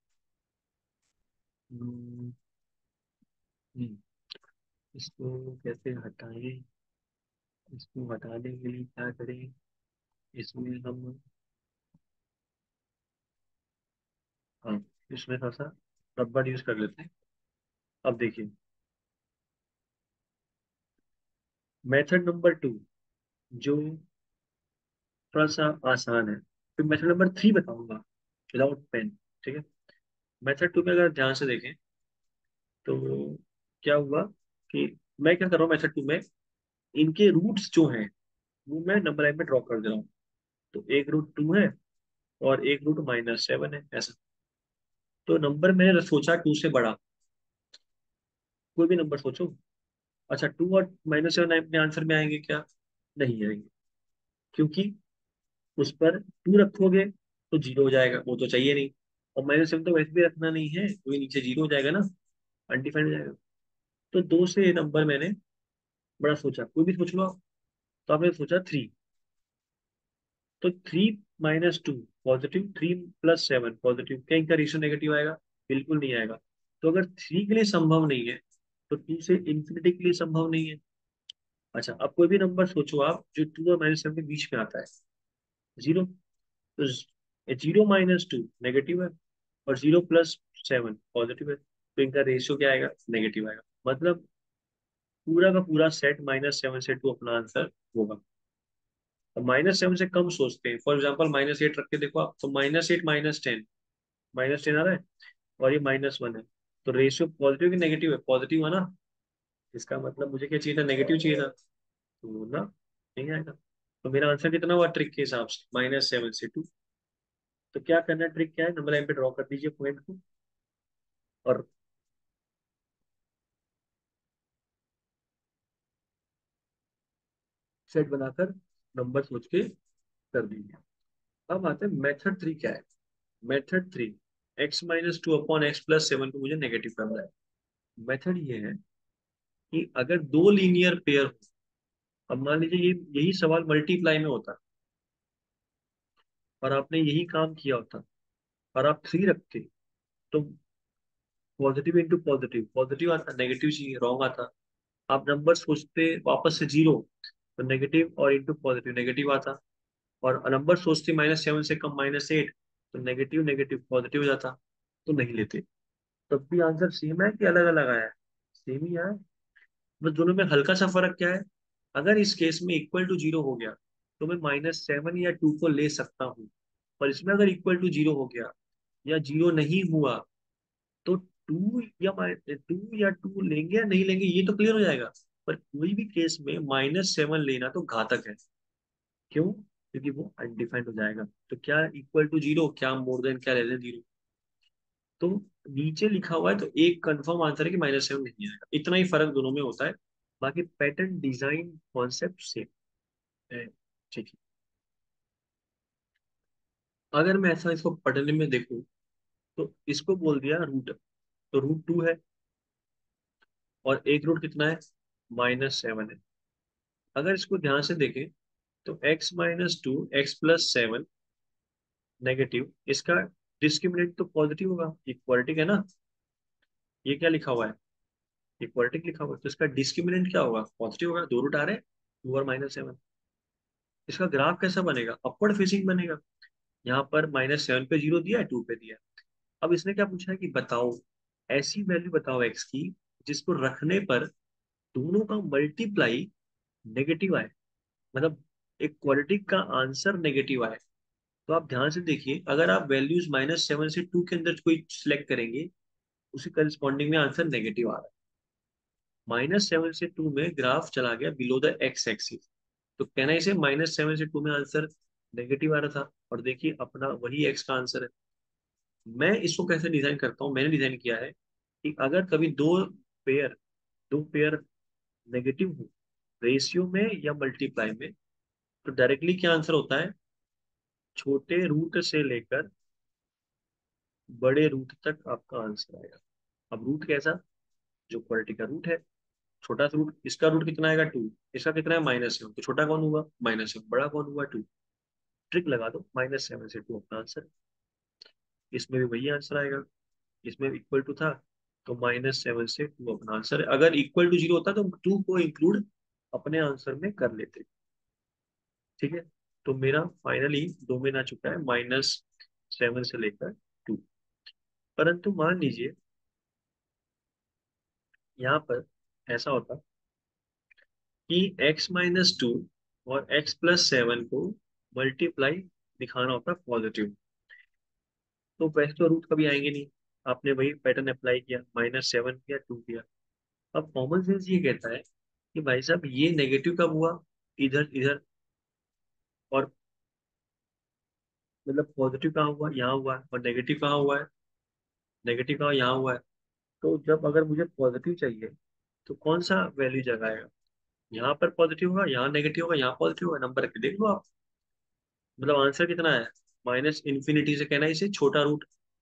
हम्म, हम्म, इसको कैसे हटाएं? इसको हटाने के लिए क्या करें? इसमें हम, हाँ, इसमें थोड़ा सा रबड़ यूज कर लेते हैं। अब देखिए, मेथड नंबर 2 जो थोड़ा सा आसान है, फिर मेथड नंबर 3 बताऊंगा विदाउट पेन, ठीक है। मेथड 2 में अगर ध्यान से देखें तो क्या हुआ कि मैं क्या कर रहा हूँ मेथड 2 में, इनके रूट्स जो हैं वो मैं नंबर लाइन में ड्रॉ कर दे रहा हूँ। तो एक रूट 2 है और एक रूट -7 है, ऐसा। तो नंबर मैंने सोचा 2 से बड़ा, कोई भी नंबर सोचो। अच्छा, 2 और -7 अपने आंसर में आएंगे क्या? नहीं आएंगे, क्योंकि उस पर 2 रखोगे तो 0 हो जाएगा, वो तो चाहिए नहीं। और -7 तो वैसे भी रखना नहीं है, क्योंकि नीचे 0 हो जाएगा ना, अनडिफाइंड हो जाएगा। तो 2 से ये नंबर मैंने बड़ा सोचा, कोई भी सोच लो आप। तो आपने सोचा 3, तो 3 - 2 पॉजिटिव, 3+7 पॉजिटिव, क्या इनका रेशियो नेगेटिव आएगा? बिल्कुल नहीं आएगा। तो अगर 3 के लिए संभव नहीं है तो 2 से इंफिनिटी के लिए संभव नहीं है। अच्छा, अब कोई भी नंबर सोचो आप जो 2 और -7 के बीच में आता है। 0, तो 0-2 नेगेटिव है और 0+7 पॉजिटिव है, तो इनका रेशियो क्या आएगा? नेगेटिव आएगा। मतलब पूरा का पूरा सेट -7 से 2 अपना आंसर होगा। अब -7 से कम सोचते हैं, फॉर एग्जाम्पल -8 रख के देखो आप, तो -8 -10, -10 आ रहा है और ये -1 है। तो रेशियो पॉजिटिव की नेगेटिव है? पॉजिटिव है ना। इसका मतलब मुझे क्या चाहिए था? नेगेटिव चाहिए था। तो ना, नहीं आएगा। तो मेरा आंसर कितना हुआ ट्रिक के हिसाब से? -7 से 2। तो क्या करना है, ट्रिक क्या है, नंबर लाइन पे ड्रॉ कर दीजिए पॉइंट को और सेट बनाकर नंबर सोच के कर दीजिए। अब आते हैं मेथड 3 क्या है। मेथड 3, x-2 अपॉन x+7 को मुझे नेगेटिव करना है। मेथड ये है कि अगर दो लीनियर पेयर हो, अब मान लीजिए ये यही सवाल मल्टीप्लाई में होता और आपने यही काम किया होता और आप थ्री रखते, तो पॉजिटिव इंटू पॉजिटिव पॉजिटिव आता, नेगेटिव चाहिए रॉन्ग आता। आप नंबर सोचते वापस से जीरो, तो नेगेटिव और इंटू पॉजिटिव नेगेटिव आता। और नंबर सोचते -7 से कम -8, तो नेगेटिव नेगेटिव पॉजिटिव हो जाता, तो नहीं लेते। तब भी आंसर सेम है कि अलग अलग आया है? सेम ही आया। बस दोनों में हल्का सा फर्क क्या है, अगर इस केस में इक्वल टू जीरो हो गया तो मैं -7 या 2 को ले सकता हूँ, पर इसमें अगर इक्वल टू जीरो हो गया या जीरो नहीं हुआ, तो टू या टू लेंगे या नहीं लेंगे ये तो क्लियर हो जाएगा। पर कोई भी केस में -7 लेना तो घातक है। क्यों? क्योंकि वो अनडिफाइंड हो जाएगा। तो क्या इक्वल टू जीरो, क्या मोर देन, क्या लेस देन जीरो। तो नीचे लिखा हुआ है तो एक कंफर्म आंसर है कि -7 नहीं आएगा। इतना ही फर्क दोनों में होता है, बाकी पैटर्न डिजाइन कॉन्सेप्ट सेम है। ठीक है। अगर मैं ऐसा इसको पढ़ने में देखूं, तो इसको बोल दिया रूट, तो रूट 2 है, और एक रूट कितना है, -7 है। अगर इसको ध्यान से देखें, तो x-2 x+7 नेगेटिव, इसका डिस्क्रिमिनेंट तो पॉजिटिव होगा, इक्वालिटी है ना। ये क्या लिखा हुआ है, इक्वालिटी लिखा हुआ है, तो इसका डिस्क्रिमिनेंट क्या होगा, पॉजिटिव होगा, दो रूट आ रहे हैं, 2 और -7। इसका ग्राफ कैसा बनेगा, अपवर्ड फेसिंग बनेगा। यहाँ पर -7 पे जीरो दिया है, 2 पे दिया है। अब इसने क्या पूछा है कि बताओ ऐसी वैल्यू बताओ x की जिसको रखने पर दोनों का मल्टीप्लाई नेगेटिव आए, मतलब एक क्वालिटी का आंसर नेगेटिव आए। तो आप ध्यान से देखिए, अगर आप वैल्यूज -7 से 2 के अंदर कोई सिलेक्ट करेंगे, उसी करस्पॉन्डिंग में आंसर नेगेटिव आ रहा है। -7 से 2 में ग्राफ चला गया बिलो द एक्स एक्सिस, तो कहना इसे -7 से 2 में आंसर नेगेटिव आ रहा था, और देखिए अपना वही एक्स का आंसर है। मैं इसको कैसे डिजाइन करता हूँ, मैंने डिजाइन किया है कि अगर कभी पेयर दो पेयर नेगेटिव हो रेशियो में या मल्टीप्लाई में, तो डायरेक्टली क्या आंसर होता है, छोटे रूट से लेकर बड़े रूट तक आपका आंसर आएगा। अब रूट कैसा, जो क्वालिटी का रूट है, छोटा सा रूट, इसका रूट कितना आएगा 2, इसका कितना है -7, तो छोटा कौन हुआ -7, बड़ा कौन हुआ 2। ट्रिक लगा दो, -7 से 2 अपना आंसर। इसमें भी वही आंसर आएगा, इसमें इक्वल टू था, तो -7 से 2 अपना आंसर है। अगर इक्वल टू जीरो होता तो 2 को इंक्लूड अपने आंसर में कर लेते। ठीक है। तो मेरा फाइनली डोमेन आ चुका है -7 से लेकर 2। परंतु मान लीजिए यहाँ पर ऐसा होता कि x-2 और x+7 को मल्टीप्लाई दिखाना होता पॉजिटिव, तो वैसे तो रूट कभी आएंगे नहीं। आपने वही पैटर्न अप्लाई किया, -7 किया, 2 किया। अब कॉमन सेंस ये कहता है कि भाई साहब ये नेगेटिव कब हुआ, इधर इधर, और मतलब पॉजिटिव कहाँ हुआ, यहाँ हुआ है, और नेगेटिव कहाँ हुआ है, नेगेटिव कहाँ यहाँ हुआ है। तो जब अगर मुझे पॉजिटिव चाहिए, तो कौन सा वैल्यू जगाएगा, यहाँ पर पॉजिटिव होगा, यहाँ नेगेटिव होगा, यहाँ पॉजिटिव होगा, नंबर रख के देख लो आप। मतलब आंसर कितना है, -इन्फिनिटी से कहना है इसे छोटा रूट,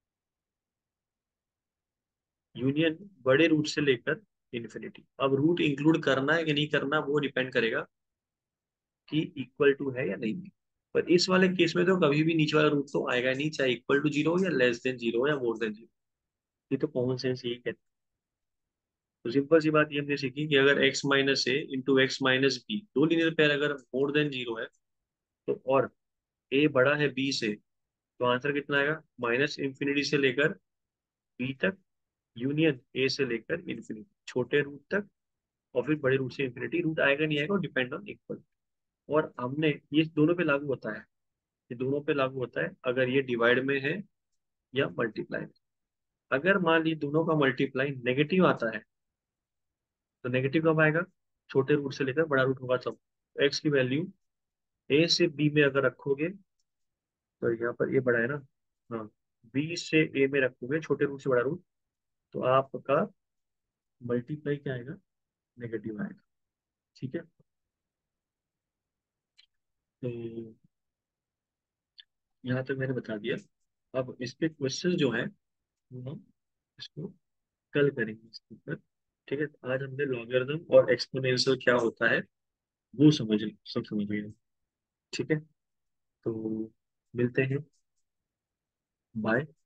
यूनियन बड़े रूट से लेकर इन्फिनिटी। अब रूट इंक्लूड करना है कि नहीं करना, वो डिपेंड करेगा कि इक्वल टू है या नहीं है। पर इस वाले केस में तो कभी भी नीचे वाला रूट तो आएगा नहीं, चाहे इक्वल टू जीरो हो या लेस देन जीरो हो या मोर देन जीरो। ये तो कॉमन सेंस यही कहता है। तो सिंपल सी बात ये हमने सीखी कि अगर x-a इंटू x-b दो लीनियर पेयर अगर मोर देन जीरो है, तो और a बड़ा है b से, तो आंसर कितना आएगा, -इन्फिनिटी से लेकर b तक, यूनियन a से लेकर इन्फिनिटी, छोटे रूट तक, और फिर बड़े रूट से इन्फिनिटी। रूट आएगा नहीं आएगा, डिपेंड ऑन इक्वल। और हमने ये दोनों पे लागू होता है, ये दोनों पे लागू होता है अगर ये डिवाइड में है या मल्टीप्लाई में। अगर मान लीजिए दोनों का मल्टीप्लाई नेगेटिव आता है, तो नेगेटिव कब आएगा, छोटे रूट से लेकर बड़ा रूट होगा तब। तो एक्स की वैल्यू ए से बी में अगर रखोगे, तो यहाँ पर ए बड़ा है ना, हाँ, बी से ए में रखोगे छोटे रूट से बड़ा रूट, तो आपका मल्टीप्लाई क्या आएगा, नेगेटिव आएगा। ठीक है। तो यहाँ तक मैंने बता दिया। अब इस पे क्वेश्चन जो है वो हम इसको कल करेंगे इसके ऊपर। ठीक है, आज हमने लॉगरिदम और एक्सपोनेंशियल क्या होता है वो सब समझ गए। ठीक है, तो मिलते हैं। बाय।